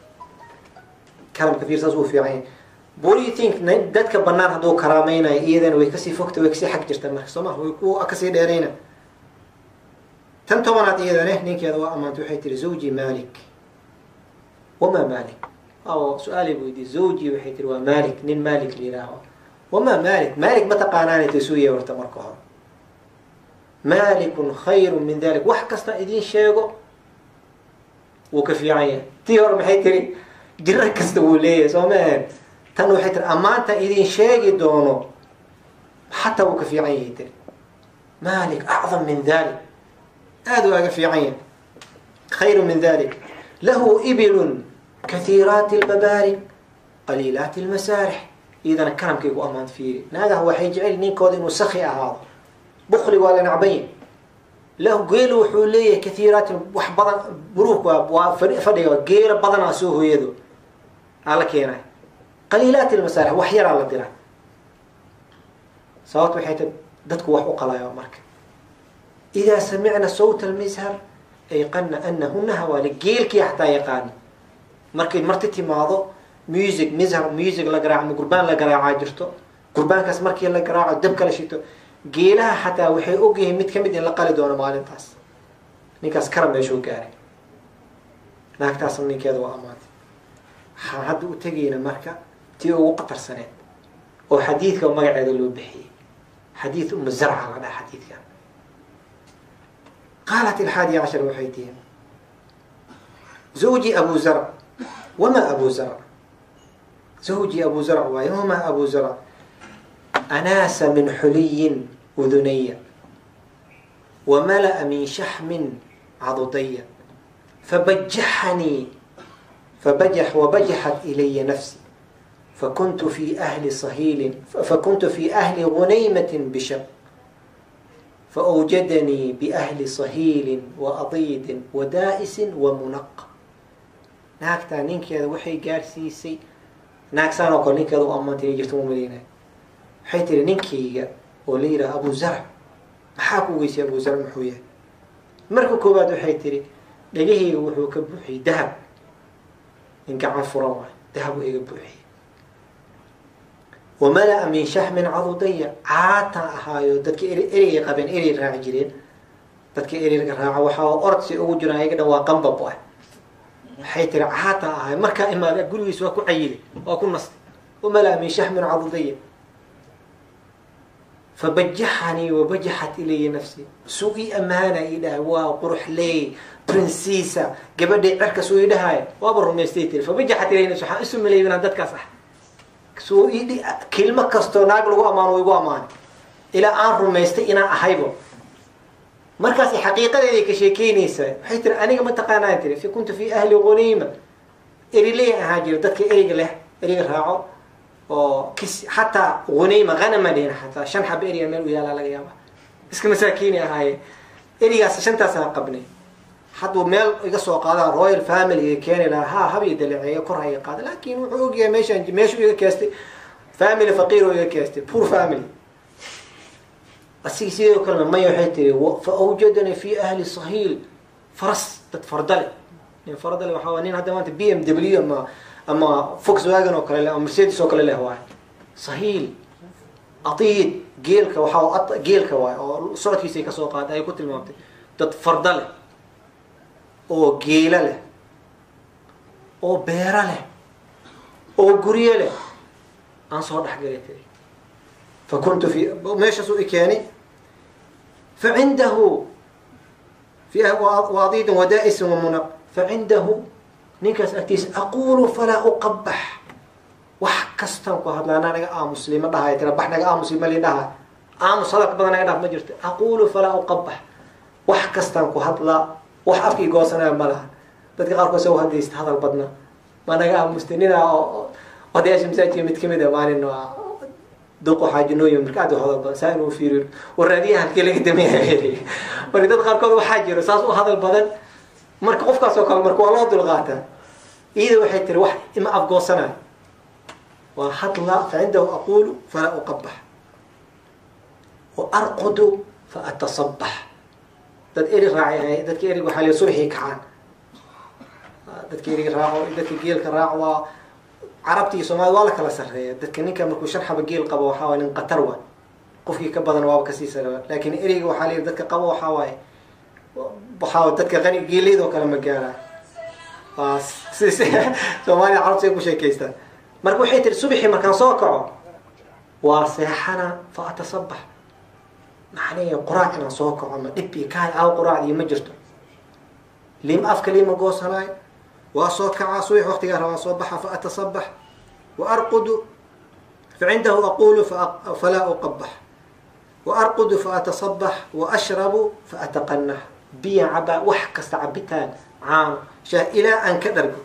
ka fiirsaas uu fiican what do you think dadka banaan haduu karaameynay iyadana way kasii fogta way kasii xaq jirta marka Soomaa way ku kasii dheerayna tan tobanaad iyadana ninkeeda waa amaantay waxay tiri zawji Malik وما مالك أو سؤالي بودي زوجي وحيتر ومالك نين مالك لي راهو وما مالك متى قاناني تسويه ورتمركها مالك خير من ذلك وحكسنا إدين شيغو وكفي عين تيور محيتري جرك استوليه سومان تنو حيتر أمانتا إدين شيغي دونو حتى وكفي عين يتري مالك أعظم من ذلك هذا وكفي عين خير من ذلك له إبل كثيرات المبارك قليلات المسارح إذا كلام كيكو أمان فيه هذا هو حيجعل نيكود إنه سخي هذا بخلي ولا نعبين له قيل حولية كثيرات وحبضا بروك وفرق قيل بضنا سوه يدو على كينا قليلات المسارح وحير على الدراع صوت بحيث دتك وحوق يا مرك إذا سمعنا صوت المزهر أيقنا أنهن هوالي قيلك يحتى يقاني مرتي تيمادو ميوزك مزهر ميوزك لقراع قربان لقراع عاجرتو قربان كاس مركي لقراع دب كلا شيتو قيلها حتى وحي اوغي مid kamid in la qali doono maalintaas ninkaas karam meeshu gaaray naagtaas ninkeeda waa amaantay hadda u tagayna marka tii ugu qatarsaneed oo xadiidka magaceeda loo bixiyay xadiid zarca la dhahay xadiidka قالت 11 وحيتين زوجي أبو زرع وما أبو زرع زوجي أبو زرع وما أبو زرع أناس من حلي أذني وملأ من شحم عضدي فبجحني وبجحت إلي نفسي فكنت في أهل غنيمة بشق فأوجدني بأهل صهيل وأضيد ودائس ومنق ناكتا نينك هذا وحي قارسيسي ناكسان وقال نينك هذا أمانتي جرتمو مدينة حيث نينكي وليرة أبو زرع محاكو ويسي أبو زرع محوية مركو كوبادو حيث لقيه وحو كبوحي دهب إنك عن فراوة دهب وإيه كبوحي وملأ من شحم عضدي عاتا هايو ددك إري قبن إري راعي جرين ددك إري راعي وحاو أرتسي أو جرايك دوا قنببوا حيث عاتا هاي مركا إما أقول يسوا كو عيلي وأكون نص وملأ من شحم عضدي فبجحني وبجحت إلي نفسي سوقي أمانة إلى وقرح لي برنسيسة قبل عركة سوي دهاي وابرهم يستيتر فبجحت إلي نفسي اسم لي من ددك صح سو إيدي كلمة كستو ناقل أمان ويقو أمان إلى أن رميستي إنا أحيبه مركز حقيقة ذلك شيكينيسا حيث أنا ما تقاناتي في كنت في أهل غنيمة إري لي هاجر دك إري له إري راعو وكس حتى غنيمة غنم لين حتى شن حب إري مال ويا لا يابا اسك مساكين يا هاي إري عشان تساقبني حدو مال يقصوا قادا رويال فاميلي كان لها هبي دلعيه كره قادا لكن وحوق ماشي يكاستي فاميلي فقير ويكاستي بور فاميلي السيسي كلمه ما يحيتي فاوجدني في اهل صهيل فرس تتفردل يعني فردل وحوانين هذا ما بي ام دبليو اما فوكس واجن وكلا او مرسيدس وكلا له واحد صهيل اطيد جيلك وحاو جيلك واي او صورتيسي كسو قادا اي كنت الموت تتفردل oo geela leh oo beera leh oo guriye leh aan soo dhaxgalay فكنت في ماشي سوء كاني فعنده فيها واضيد ودائس ومنق فعنده نكس أتيس أقول فلا أقبح وحكستنكو هذا أنا مسلم ده هاي تربحنا مسلم اللي ده صدق بدنا نعرف ما جرت أقول فلا أقبح وحكستنكو هذا وحافكي قوسنا مالها dadka qaar ko soo hadaysta hadal badna managa mustinina oo odayaasha masaajidka mid kamid ah maalin دوق حاجنوي مركاد هذا سائل وفير وراديها halkii laga dameeyay wali dad qaar kood waxa jiro saas u hadal badan marka qofkaas oo kale marka waa loo dulqaataa iyada waxay tiri wax ima afgoosana wa hadla fa indahu aqulu fala uqabbah wa arqudu fa atasabbah dad eri raacay dadka eri waxa la subixi kacaan dadka eri raaco dadka geelka raaco عربتي سومال ولا كلا سرية لكن كان مركو شرح بجيل قبوا وحاول قتروه قفكي كبدن وابك سيسر لكن إريج وحالي ذاتك قبوا وحاول بحاول ذاتك غني جيل ذو كلام مجانا سومالي عربتي يكون شيء كيستا مركو حيت الصبح مكان صوكعه وصيحنا فأتصبح معني قراءنا صوكعه ما نبي كاي أو قراء دي مجرته لم أفكر لي مجوس هلاي وصوكع صويح وقت قال صبح فأتصبح وأرقد فعنده أقول فلا أقبح وأرقد فأتصبح وأشرب فأتقنح بي عبا وحكست عبتان عام شاء إلى أن كدرق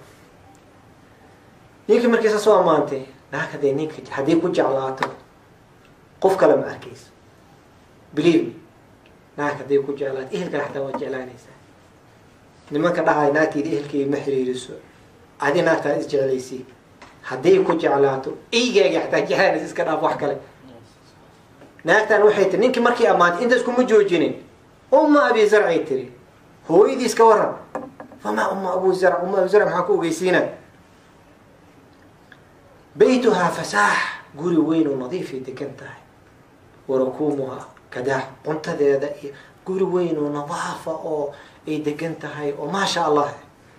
نيك مركز سوا مانتي هكذا نيك هديك جعلاته قف كلام أركيس بليفي هكذا يكون جعلات إيه الكلام حتى وجعلاني nimanka dhahay naagtida ehelkii ma xiriiriso adi naagta is jeclaysi haday ku jeclaato eeyga xataa jahaanis iska dhaaf wax kale naagtan waxay tii ninkii markii amaad inta isku ma joojinin umma abi zarci tiri hooyadii iska waran fama umma abu zarc maxaa ku ogeysiina بيتها فساح قولي وين ونظيف دكنتها وركومها كداح قنت ذا قولي وين ونظافة أو إيه دكنتها وما شاء الله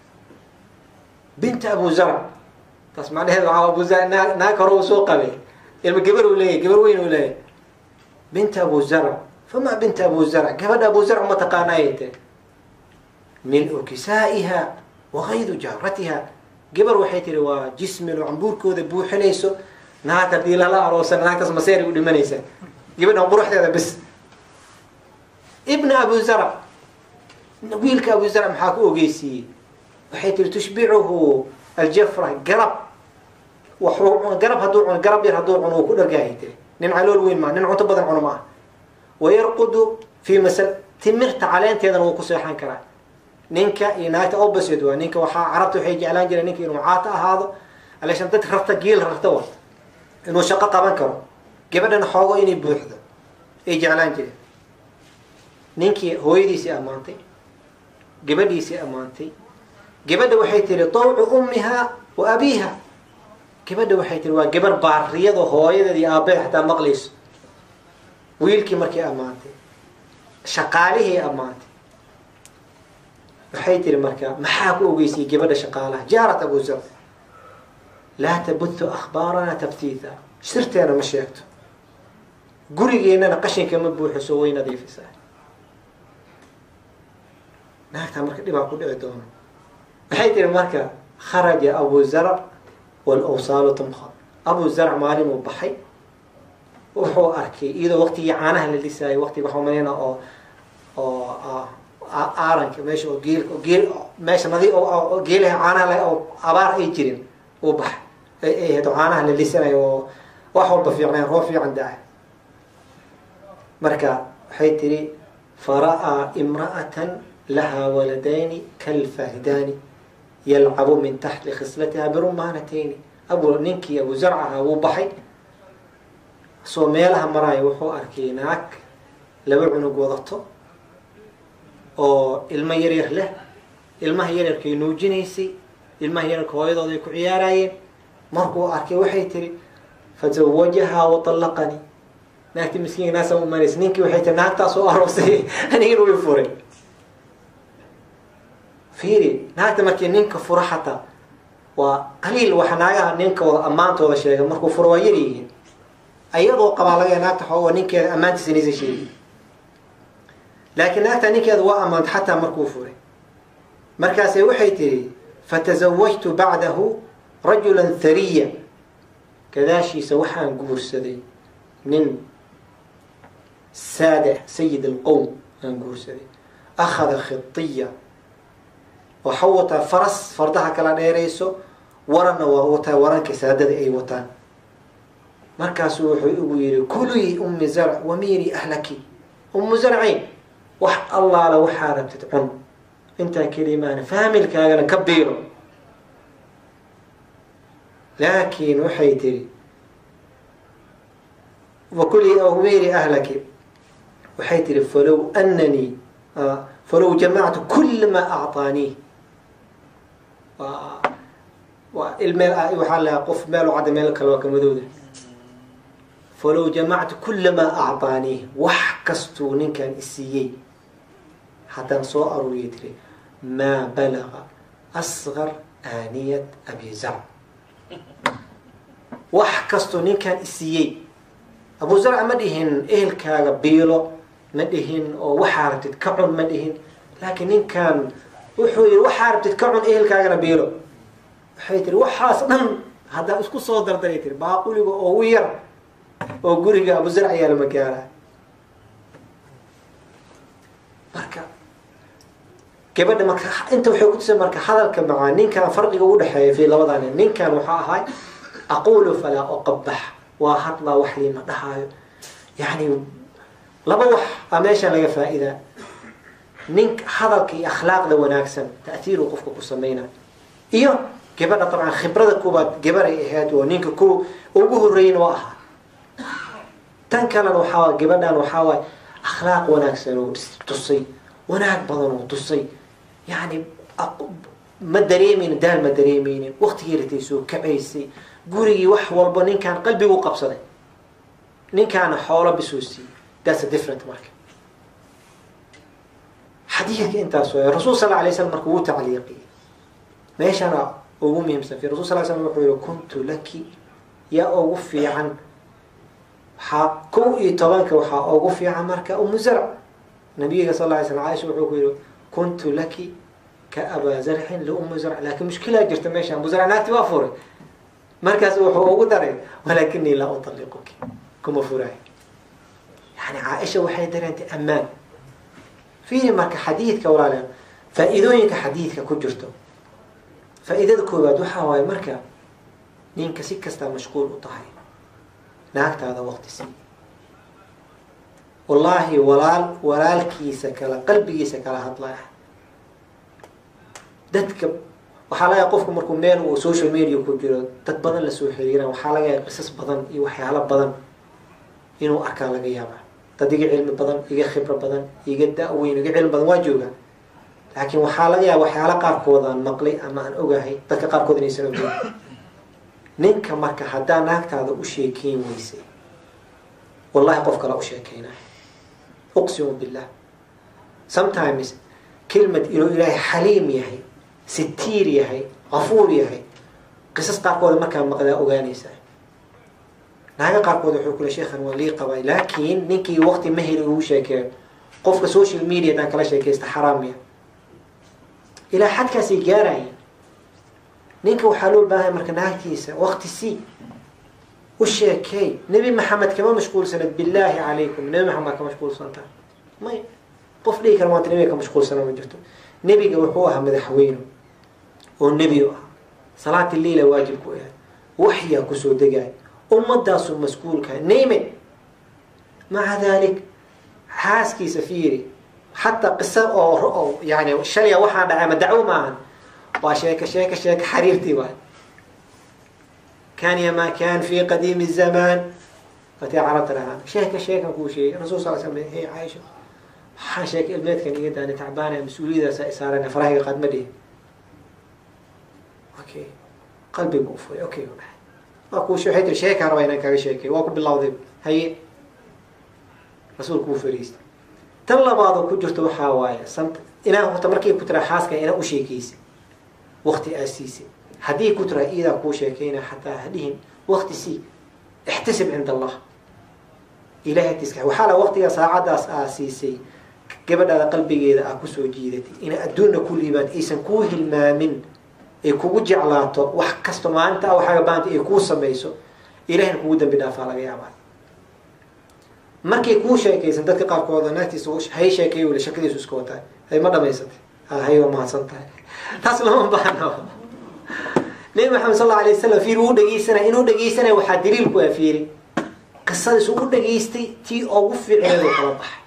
بنت أبو زرع تسمعني هذا أبو زرع ناكروا سوق به الجبر ولا جبر وين ولا بنت أبو زرع فما بنت أبو زرع قبل أبو زرع متقانيته ملء كسائها وغيظ جارتها جبر وحيتي روا جسم العنبور كذا بوحنيسو نهار تدي لا عروسة نهار تسمى سير يقول منيسة جبنا بروح هذا بس ابن أبو زرع نويلك أبو زرع محاكو جيسي وحيتي تشبعه الجفرة قرب وحروق قرب هدوع قرب يهدوع وكل رجاهيته ننعلول وين ما ننعو تبضن عنما ويرقد في مسل تمرت علين تيذن وكسيحان كرا نينكا ينايت أو بس يدوا نينكا وحا عربت وحي جعلان جرا نينكا إنه معاطى هذا علشان تتخرفت جيل رفتوه إنه شقاقة بنكرو قبل نحوه إني بوحده إي جعلان جرا نينكي هو يديسي أمانتي قبل ديسي أمانتي قبل وحي تري طوع أمها وأبيها قبل وحي تري قبل باريض وهو يدي أبيه حتى مقليس ويلكي مركي أمانتي شقاله أمانتي waxay tiri marka maxaa ku ogeysay gabadha shaqaalaha jaarat Abu Zar la tabuthu akhbarana tabtitha sirteena ma sheegto gurigeena qashinka ma buuxiso way nadiifisaa naagta marka dhibaa ku dhici doono waxay tiri marka kharaja Abu Zar wal awsal tumkha Abu Zar maalin uu baxay wuxuu arkay iyadoo waqtigii caanaha la dhisay waqtiga waxa malayna oo aaranka meesha oo geel meesha nadi oo geelaha caanaha la oo abaar ay jirin oo bax ay hado caanaha la lisanayo wax walba fiicnaan roo fiican daa marka waxay tiri faraa imra'atan laha waladayn kal fahdani yal'abu min taht khislatiha birumanatayn abu ninki Abu Zar'aha uu baxay soo meelaha maray wuxuu arkay naag laba cunug wadato oo ilma yaryar leh ilmaha yaryarkay nuujinaysay ilmaha yaryarka hooyadooda ay ku ciyaarayeen markuu arkay waxay tiri fazawajaha wa talaqani naagti miskiin naas oo maris ninkii waxay tiri naagtaas oo aroosay aniga uu furay fiiri naagta markii ninka furaxata waa qaliil waxa naagaha ninkooda amaantooda sheegay markuu furo waa yaryihiin ayadoo qabaalaga naagta xoo ninkeeda amaantiisa inaysan sheegin لكن أتاني كذا وأمانت حتى مركوفوري مركاسي وحيتي فتزوجت بعده رجلا ثريا كذاشي سوحا نقول سدي من سادة سيد القوم نقول سدي أخذ خطية وحوط فرس فردها كلا نيريسو ورنا وهوتا ورن كسادة أي وطان markaasuu wuxuu igu yidhi kulii ummi zarc wamiiri ahlaki ummu zarcayn wax allaala waxaa rabtid cun intaa kelimaana faamilkaagana ka biiro laakiin waxay tiri wakulii awmiiri ahlaki waxay tiri falow jamactu kula maa acطaanii waxaa lahaa qof meel cadda meel kale waa ka madowda falow jamactu kula maa acطaanii wax kastuu ninkan isiiyey haddaan soo aruuriya tiri maa balaga asgar aaniyat abi zarc wax kastuu ninkan isiiyey abu zarc ma dhihin ehelkaaga biilo ma dhihin oo waxaa rabtid ka cun ma dhihin laakiin ninkan wuxuu yidhi waxaa rabtid ka cun ehelkaagana biilo waxay tiri waxaas dhan haddaa isku soo dardaray tiri baaquliga ugu yar oo guriga abu zarc ayaa lama gaaraa marka gabadha marka inta waxay kutusay marka hadalka macaa ninkan farqiga u dhexeeya fi labadan ninkan waxaa ahay aqulu falaa uqabax waa hadlaa wax liima dhahaayo yani laba wax aa meeshaan laga faa'idaa ninka hadalka iyo akhlaaqda wanaagsan ta'tiiru qofka ku samayna iyo gabadha dabcan khibrada koobaad gabaray ahayd oo ninka ku ugu horreeyna waa ahaa tan kalena waxaa gabadhan waxaa waaye akhlaaq wanaagsan oo tusay wanaag badan oo tusay yani ma dareemaynin daal ma dareemaynin waqtigii ratay soo kacaysay gurigii wax walba ninkaan qalbigu qabsaday ninkaana xoolo bisoo siiyey that's a different marka xadiidka intaas way rasuul sallallahu alayhi wasallam markuu tacliiqiyay meeshana ugu muhiimsan fi rasuul sallallahu alayhi wasallam wuxuu yiri kuntu laki ya ugu fiican waxaa 11 waxaa ugu fiican marka ummu zarc nabiga sallallahu alayhi wasallam Aisha wuxuu ku yiri kuntu laki ka aba zarh li ummu zarc laakiin mushkila jirta meesha ummu zarc naagti waa furay markaas wuxuu ugu daray walakinni la utalliquki kuma furay yani Aisha waxay dareentay amaan fiiri marka xadiidka walaalaha faa'iidooyinka xadiidka ku jirto faa'iidada koowaad waxa waaye marka ninka si kasta mashquul u tahay naagtaada waqti si wallahi walaalkiisa kala qalbigiisa kala hadlaya dadka waxaa laga qofku markuu meel uu social media ku jiro dad badan la soo xiriiraan waxaa laga qisas badan iyo waxyaalo badan inuu arkaa laga yaabaa dad iga cilmi badan iga khibro badan iga da'weyn iga cilmi badan waa joogaan laakiin waxaa laga yaabaa waxyaalo qaarkood aan maqlay ama aan ogahay dadka qaarkood inaysan ogeyn ninka marka haddaa naagtaada u sheekeyn weysay wallahi qof kale u sheekeynaa uqsimu billah sometimes kelmad inuu ilaahay xaliim yahay sitiir yahay qafuur yahay qisas qaarkood markaa maqdaa ogaanaysaa naaga qaarkood wuxuu kula sheekhan waa lii qabay laakiin ninkii waqti ma heli ugu sheekeeyo qofka social media daan kala sheekaysta xaraamiya ilaa xadkaasay gaarayeen ninka waxaa loo baahay marka naagtiisa waqti sii u sheekay nabi maxamed kama mashquulsanad billaahi calaykum nabi maxamed ka mashquulsantaa may qof dhihi kara maanta nabiga ka mashquulsana ma jirto nabiga wuxuu ahaa madaxweyne oo nebi ah salaati liila waajib ku ah waxya ku soo degay ummadaasu mas'uulka name maca dalik xaaskiisa fiiri حتى قصة أو يعني شلية واحد دعم دعوة معا وشيك حريرتي واحد كان يا ما كان في قديم الزمان فتعرضت لها شيك أكو شيء الرسول صلى الله عليه وسلم هي عايشة حاشيك البيت كان يقول أنا تعبانة مسؤولية صار أنا فراهي قد مدي أوكي قلبي مقفول أوكي أكو شو حيت الشيك هربينا كشيك وأكو بالله ذي هي رسول كوفريست تلا بعض كجرت وحوايا سنت إنا هو تمركي كتر حاسك إنا أشيكيس وقت أسيسي هدي كتر إذا كو شيكينا حتى هديهم وقت سي احتسب عند الله إلهي تسكح وحالا وقت يا ساعة أسيسي قبل هذا قلبي إذا أكسو جيدتي إنا أدونا كل إيمان إيسان كوه المامن إيكو جعلاته وحكستو ما أنت أو حاجة بانت إيكو سميسو إلهي نكودا بدافع لغا يعمل markay ku sheekaysan dadka qaarkood naagtiisa hay sheekay wala shakadiisu isku wataa hay ma dhameysatay hay waa mahadsantahay taas lama baahno nabi maxamed sallallahu alayhi wasallam fiir uu dhageysana inuu dhageysana waxa daliil ku afiiri قصة سوق دقيستي تي أو في عيد وطلبح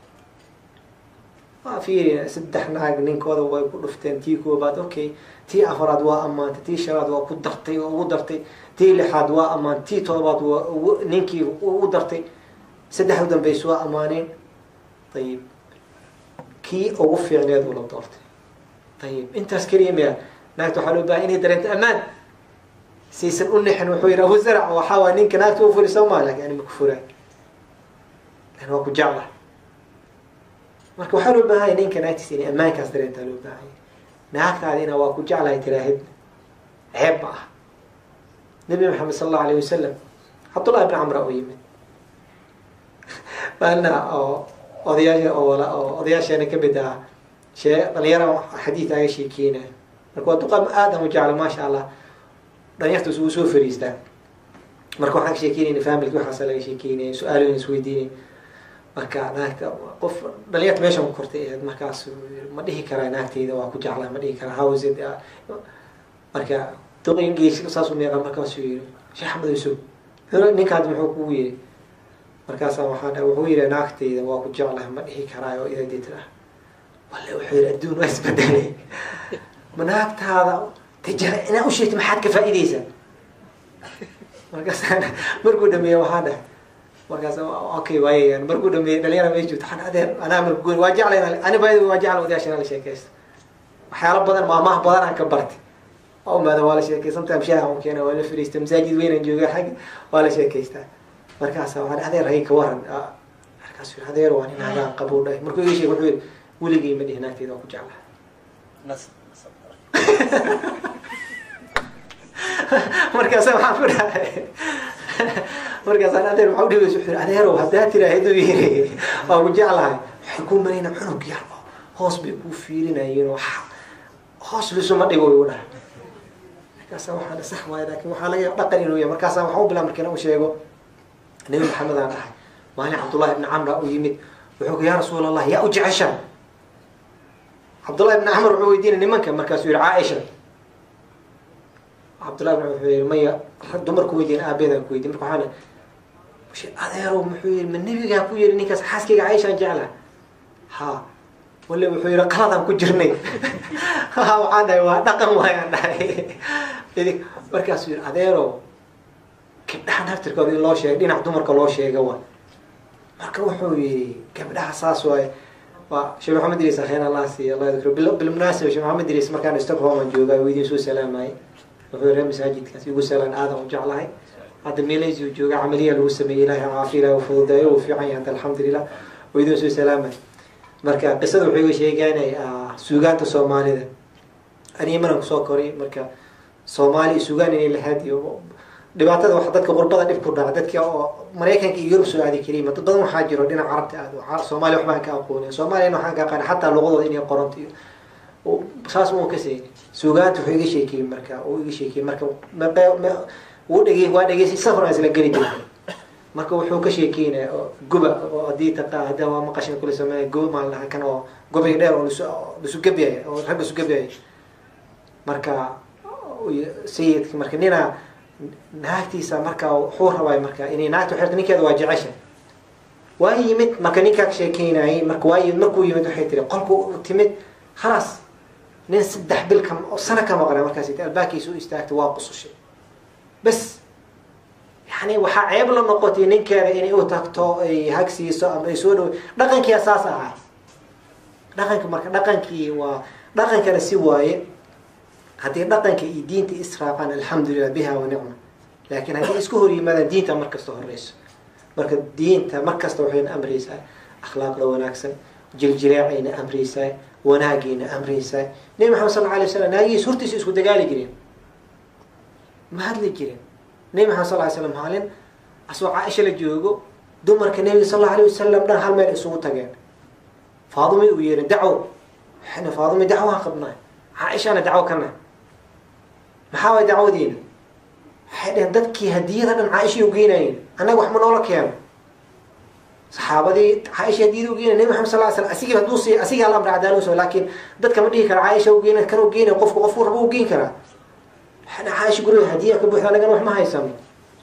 ما في سدحنا نين كذا ويقول فتن تي كوبات أوكي تي أفراد وأمان تي شراد وقدرتي وقدرتي تي لحد وأمان تي طلبات ونينكي وقدرتي سدح ودم بيسوا أمانين طيب كي أو في عيد ولا طرتي طيب أنت سكريم يا ناكتو حلو بايني درنت أمان سيسن نحن وحيره وزرع وحاوانين كناكتو فريسو مالك يعني مكفورين لأنه أكو جعله marka waxa loo baahay ninka naagtiisina amaankaas dareenta loo baahay naagtaadina waa ku jeclahay tiraahid ceeb ah nabi maxamed sallallahu alayhi wasallam abdullah ibn amr oo yimid baana odayaasha ka bidaa shay dhalinyaro xadiis ay sheekina marka duqa aadam jecel ma sha Allah dhalinyartu soo fariistaan marka waxaan sheekeynay family waxa salay sheekeynay su'aalo isweydiinay marka naagta qof dhalinyarta meesha ku kortay markaas ma dhihi karaa naagtayda waa ku jeclaa ma dhihi karaa hawsed marka duqa ingiriis saas u meeqan markaas uu yiri sheekh Ahmed Yusuf ninkaad muxuu ku yiri markaas wuxuu yiri naagtayda waa ku jeclaa ma dhihi karaa oo ida deetira wallahi wuxuu yiri adduun waa isbedelay manaagtaada tijara ina u sheegtay maxaad ka faa'iideysan markaas markuu dhameeyo waxaan dhahay markaas okay waayeen markuu dhameeyo dhalinyaro meesha taxan adeer ana markuu waa jeclay ana baayay waa jeclay wadaashana la sheekaysto waxyaalo badan maamaha badan aan ka bartay oo maada wala sheekaysan taa bishaa oo keenay wala firiista masaajid weyn aan joogaa xaq wala sheekaystaa markaas waxaan adeer hay ka waran markaas adeer waan inaa qabowday markuu ii sheegay wuxuu weligii ma dhihnaagteeda ku jeclaa markaas waxaan ku dhahay markaas adeer waxa uu dhigay suxur adeero hadaa tiraahdo yiri waa ku jeclahay waxay ku marina cunug yar hoos bay ku fiirinayeen hoos lisuma dhigo uu dhahay markaas waxaan sax waay laakiin waxa laga dhaqan inuu yahay markaas waxaan u bilaabay markaan u sheego nabi maxamed aan dhahay maali abdullah ibn amr oo yimid wuxuu yaa rasuulallah yaa u jeceshaa abdullah ibn amr wuxuu weydiinay nimanka markaas uu yiri Aisha abdullah ibn amr wuxuu maya dumarku weydiin aabeeda ku weydiin marka waxaan mushi adeero muxuu yiri man nabiga ku yiri ninkaas xaaskiga Aisha jecla ha wala wuxuu yiri qaladan ku jirnay ha waxaan waa dhaqan waayaan dhahay idin markaas uu yiri adeero gabdhaha naftirkooda loo sheegay dhinac dumarka loo sheegay waa marka wuxuu yiri gabdhaha saas waay waa sheekh Maxamed Idris khayr Allah si Allah yadkuru bil munaasaba sheekh Maxamed Idris markaan Stockholm joogay weydiin soo salaamay wuxuu yiri masaajidkaas igu salaan aadam u jeclahay hada meelays uu jooga amaliya lagu sameeyay ilaahay caafimaad u fududeeyo u fiican yahay alxamdulillah weydiin soo salaamay marka qisada wuxuu sheegaynay suugaanta Soomaalida ani maraan soo koray marka Soomaali suugaan inay la hadiyo dhibaatada waxa dadka qurbada dhib ku dhaca dadka oo Mareykanka iyo Yurub soo aadi kariima dad badan waxa jiro dhinaca Carabta aad waxa Soomaali wax baan ka aqoonay Soomaaliyeena waxaan ka qaan xataa luqadooda inay qoranto oo saas uu ka seeyay suugaanta wuxuu iga sheekay marka uu dhagey safar isla gali jiray marka wuxuu ka sheekeynaa guba oo hadii hada waa maqashin kula sameeyay guba maalna kan oo gobay dheer oo isu gabiyay oo rag isu gabiyay marka sayidka marka nina naagtiisa marka wuxuu rabay marka inay naagtu xirto ninkeeda waa jecesha waa yimid marka ninka ka sheekeynay marka waa yimid markuu yimid waxay tiri qolku timid خلاص nin 3 bil kam oo sana kama qara markaas inta albaakiisu istaagtay waa qusashay bas يعني waxa ceeb la noqotay ninkeeda inay u tagto ay hagsiiso ama ay soo dhow dhaqankii asaas ah dhaqanka marka dhaqankii waa dhaqanka si waaye hadii dhaqanka iyo diinta israaqan alxamdulillah biha wa ni'ma laakiin hadii isku hor yimaadaan diinta markasta horeyso marka diinta markasta waxay amraysaa akhlaaqda wanaagsan jiljileecayna amraysaa wanaagina amraysaa nabi maxamed sallallahu alayhi wasallam naagii surtiisa isku dagaali jireen ma hadli jireen nabi maxamed sallallahu alayhi wasallam halin asoo Aisha la joogo dumarka nabi sallallahu alayhi wasallam dhan hal meel isugu tageen Faadima uu yeeray dacwo xana Faadima dacwo qabnaa Aisha na dacwo kana maxaa way dacwadiina waxay dadkii hadiyada dhan Aisha u geynayeen anaga wax ma noola keen saxaabadii Aisha hadiyada u geynay nabi maxamed sallallahu alayhi wasallam asiga la amr cadaalad soo laakiin dadka ma dhihi kara Aisha u geynay kan u geynay qofku rabo u geyn kara أنا عايش يقولون هدية كبوح أنا قالوا ما هيسمي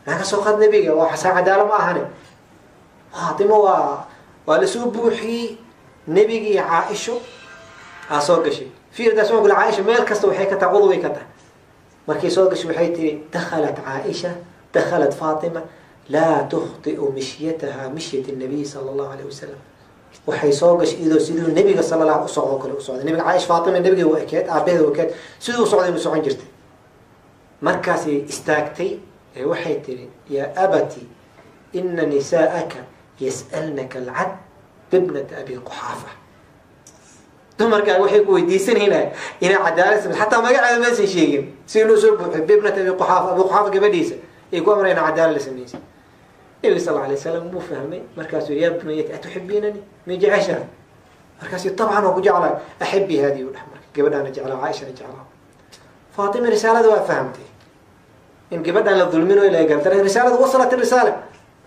أنا كسوق النبي وحسن عدالة ما أهني فاطمة ولسوب بوحي نبي عائشة أسوق شيء في رد أسوق عائشة ميل كستو حيك تعوض ويكته مركي سوق شيء وحيتي دخلت عائشة دخلت فاطمة لا تخطئ مشيتها مشية النبي صلى الله عليه وسلم وحي سوقش إذا سيدو النبي صلى الله عليه وسلم كله صعد النبي عايش فاطمة النبي هو أكيد أبيه هو أكيد سيدو صعد إنه صعد جرتي مركزي استاكتي وحي تري يا أبتي إن نساءك يسألنك العد بابنة أبي قحافة دمر قال وحي كوي ديسن هنا عدالة حتى ما قاعد ما شيء سيلو سب بابنة أبي قحافة أبو قحافة قبل ديسن يقول أمرنا عدالة لسنيسي النبي صلى الله عليه وسلم مو فهمي مركز يا ابني أتحبينني ميجي عائشة مركز طبعا وأبو جعل أحبي هذه والأحمر قبل أن أجعلها عائشة نجعلها فاطمة رسالة دوا فهمتي إن قبل أن الظلمين وإلى قال ترى رسالة وصلت الرسالة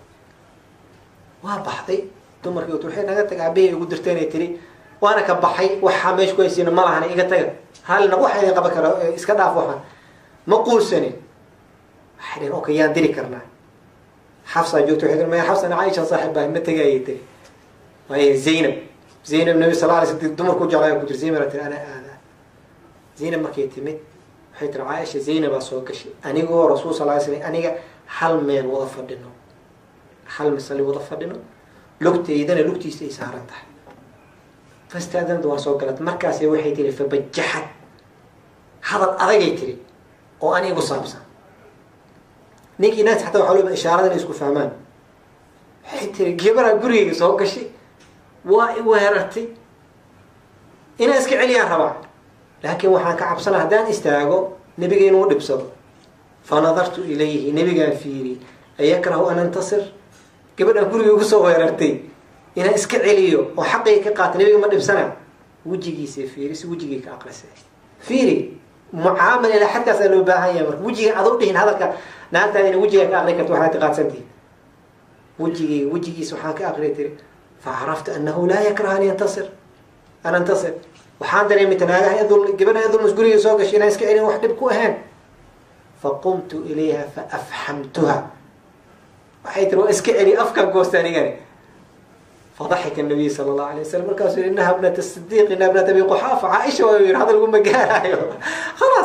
وبحثي دمر كي وتروحين أنا تقابيه ودرتين تري وأنا كبحي وحامش كويسين ما لهنا إيجا هل نروح يعني قبل كرا إسكندر فوحنا مقول سنة حين أوكي يا دري كرنا حفصة جوتو حيدر ما حفصة أنا عايشة صاحبها متى جاي تري وهي زينب النبي صلى الله عليه وسلم دمر كوجا على كوجا زينب أنا زينب ما كيتمت حيدر عايشة زينب أسوقش أنا جو رسول صلى الله عليه وسلم أنا حل من وظف الدنو حل مسلي وظف الدنو لقتي إذا لقتي سيسارته فاستأذنت وأسوقلت مركز يوحي تري فبجحت هذا أرجع تري وأنا بصابسة نيجي ناس حتى وحلو بإشارة اللي يسكو فهمان حتى جبرا قريه سوق شيء وهرتي إنا اسكي عليا ربع لكن وحنا كعب صلاة دان استاغو نبي ينود بصبر فنظرت إليه نبي قال فيري أيكره أن انتصر جبرا قريه وسو هرتي إنا اسكي عليو وحقي كقاتل نبي مد بسنة وجهي سفيري وجهي كأقرسه فيري معاملة إلى حتى سألوا بها يمر وجهي أضوطهن هذا نالت هذه وجهك أغريك وحنا تقات سنتي وجهي سبحانك أغريتي فعرفت أنه لا يكره أن ينتصر أنا انتصر وحاندني متناغا يظل قبلنا يظل مسقولي يسوق الشيء ناس كأني وحدي بكوهان فقمت إليها فأفحمتها وحيث رو اسكأني أفكم قوستاني يعني فضحك النبي صلى الله عليه وسلم وقال إنها ابنة الصديق إنها ابنة أبي قحافة عائشة وير هذا القوم قال خلاص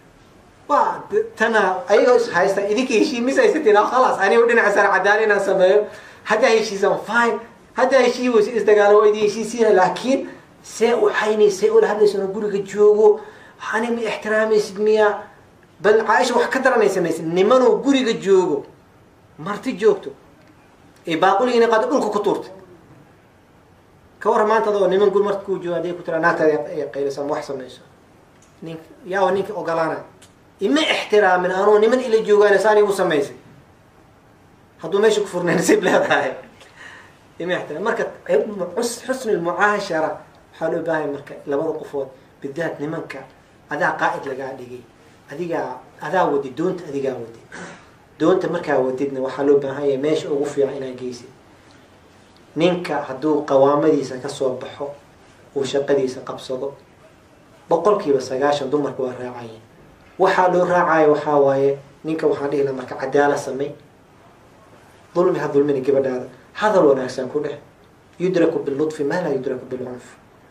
تنا أيوة هايستا إذا كي شيء مسا يستنا خلاص أنا ودنا عسر عدالنا سماه هذا شيء زين فاين هذا شيء استقالوا إذا شيء سير لكن سأحيني سأقول هذا سنقول كجوجو حني من احترامي سبمية بل عائشة وحكتر أنا يسميه نمنو قولي كجوجو مرتي جوكتو باقولي إني قد أقولك كتورت كور ما تضو نمن قول مرت كوجو هذه كتر ناتا يقيل سام وحسن نيسو نيك يا ونيك أقلانا إما احترام من أنو نمن إلى جوجا نساني وسميسي هذو ما يشوف فرنا نسيب لها هاي إما احترام مركت حسن المعاشرة حلو باهي مركت لبض قفوت بالذات نمنك هذا قائد لقاعد يجي هذا ودي دونت هذا ودي دونت مركا وديدنا وحلو باهي ماشي أوفي عنا جيسي نينكا هدو قوامديسا كسو بحو وشقديسا قبصدو بقولكي بس عشان دمرك وراعي وحالو راعي وحاواي نينكا وحاليه لما كعدالة سمي ظلمي هذا ظلمني قبل هذا لو ناكسان كله يدرك باللطف ما لا يدرك بالعنف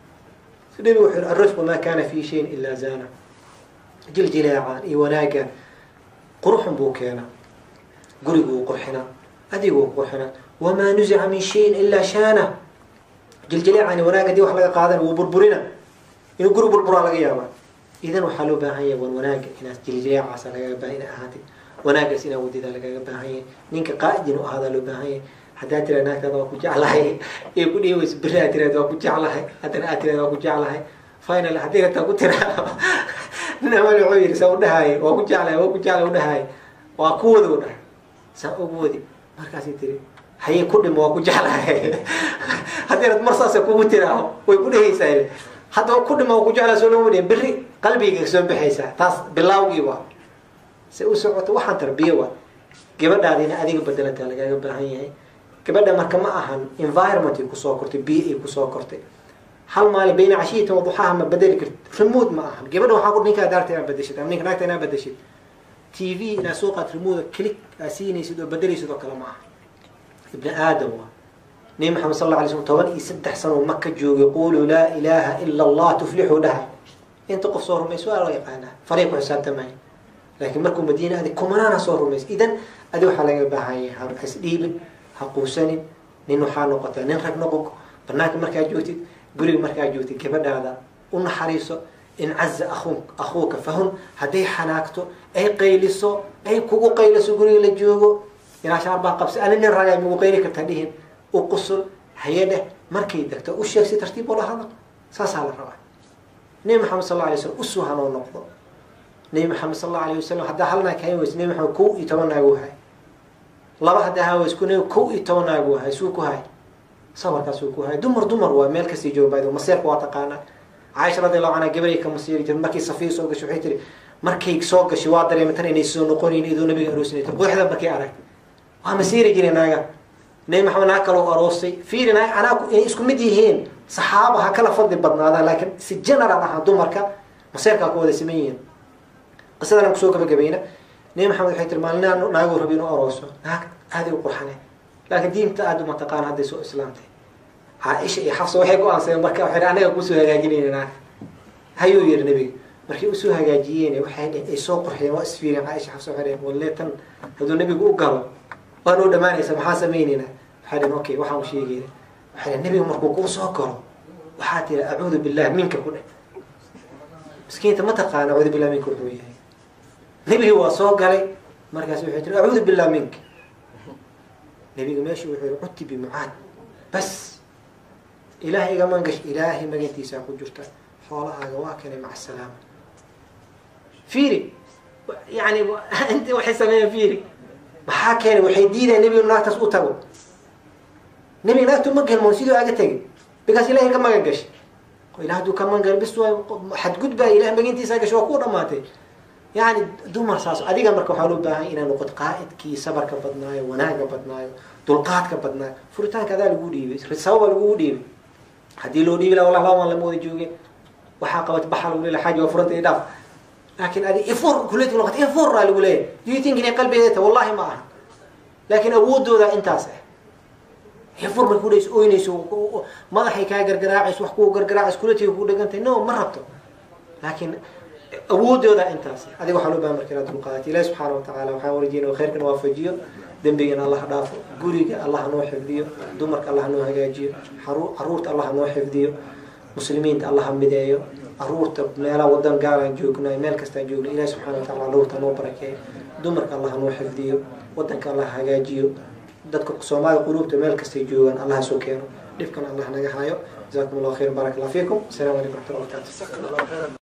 الرفق ما كان في شيء إلا زانا جلجلاعان إيواناقا قروح بوكينا قرقوا قرحنا أديقوا قرحنا وما نزع من شيء إلا شانه جلجلاعان إيواناقا دي وحلقة قادنا وبربرنا إنه قروا بربرا لقياما إذن وحلو باهية وناقا إناس جلجلاعا سنقا باهينا أهاتي وناقا سينا ودي ذلك باهية نينك قائد هذا لو باهية حتى ترى ناك هذا وكو جعلها يقول إيه وسبرها ترى هذا وكو جعلها حتى أترى هذا وكو جعلها فاينل حتى تقول ترى نعمل عوير سودا هاي وكو جعلها وده هاي وأكود وده سأقودي مركزي تري هي كل ما وكو جعلها حتى مرصاص كوب ترى ويقول هي سائل حتى كل ما وكو جعلها سولوني بري قلبي يكسر بحيسة تاس بالله جوا سأسوعت واحد تربيه قبل هذه أديك بدلت على قبل هاي كبدا marka ma ahan environment ku soo kortay biyo ku soo kortay hal maal bayna cashiyada وضحاها ma bedeli kartid remote ma ahan gabadha waxa ku ninka daartay aan bedeshid ama ninka naagta inaan bedeshid تي في إلى سوق ريموت كليك أسيني سيد وبدري سيد وكلامه ابن آدم نبي محمد صلى الله عليه وسلم طبعا يسدح سنة مكة جو يقول لا إله إلا الله تفلحوا لها أنت قصور رميس ولا يقانا فريق حساب تمام لكن مركم مدينة هذه كمانا صور رميس إذن أدو حلقة بهاي هكسديب هقوسن نينو حانو قطع ننرق نقوك برناك مركا جوتي قولي مركا جوتي كبدا هذا ونحريسو إن عز أخوك فهن هدي حناكتو أي قيلسو أي كوكو قيلسو قولي لجوغو إن عشان أربع قبس أنا نرى مو غيرك تهديهن وقصر هيدا مركي دكتور وشيك سي ترتيب ولا هذا ساس على الرواح نبي محمد صلى الله عليه وسلم أسوها نو نقطة نبي محمد صلى الله عليه وسلم حتى حلنا كيوس نبي محمد كو يتونا جوها الله حتى هاوس كونه كو يتونا جوها سوكو هاي صور كسوكو هاي دمر ومال كسي جو بعده مصير قواتقانا عائشة رضي الله عنها قبل يكمل مصير جل مركي صفي سوق شو حيتري مركي سوق شواد دري مثلا يسون نقولين إذا نبي أروسني تبغى حدا مركي عارف ومسير يجري ناقة نبي محمد ناكلوا أروسي فيرنا أنا إسكو مديهين صحابة هكلا فضل بدنا هذا لكن سجنا راح دمرك مصير كقوة سمين قصدنا نكسوك بجبينه نبي محمد حيتر مالنا ناقول ربينا أروسه هذه القرحنة لكن دين تأدم متقان هذا سوء إسلامته عائشة يحفظ وحيقوا عن سيد مركب وحير أنا يقصوا هجاجين هناك هيو يا النبي مركب يقصوا هجاجين وحيد يسوق قرحين وأسفير عائشة حفظ وحير والله تن هذول النبي يقول قالوا وأنا دمان يسمح سميننا حد أوكي وحام شيء كذا حد النبي مركب قوسه قالوا وحاتي أعوذ بالله منك كله مسكين ما تقان أعوذ بالله منك كله النبي هو صوق علي مركز وحيد أعوذ بالله منك النبي ماشي وحيد عدت بمعاد بس إلهي كمان قش إلهي ما جنتي ساقو جرتا حولها جواكني مع السلامة فيري يعني أنت وحسمين فيري محاكي وحيدينا نبي الله تسقطه نبي الله تمجه المنسيدو أجتك بقاس إلهي كمان قش إله دو كمان قال بس حد قد بقى إله ما جنتي ساقو شو أقول رماتي يعني دوما ساس أديك أمرك حلو بها إن نقط قائد كي صبر كبدناي وناق كبدناي طلقات كبدناي فرتان كذا الجودي رسوا الجودي هدي لو دي لا والله ما لم يودي جوجي وحاقبت بحر ولا حاجة وفرت إضاف لكن هذه إفور كلية لغة إفور على الولاية do you think إن قلبي هذا والله ما أعرف لكن أود ذا أنت صح إفور ما يكون يسوينيس ما ذا حكاية جرجراعس وحكوا جرجراعس كلية يقول لك أنت نو ما ربطه لكن أود ذا أنت صح هذه وحلو بأمر كلام القاتل الله سبحانه وتعالى وحاول يجينا وخير كنا وافجيه دنبينا الله دافع قولي الله نوح حفظيه دمرك الله نوح جاجيه عرورت الله نوح حفظيه مسلمين الله مدايو عرورت مالا ودن قال جوجنا مال كستا جوجنا إله سبحانه وتعالى عرورت نو بركة دمرك الله نوح حفظيه ودنك الله جاجيه دتك سوماي قلوبته مال كستا جوجنا الله سكيره دفكنا الله نجحايو جزاكم الله خير بارك الله فيكم السلام عليكم ورحمة الله وبركاته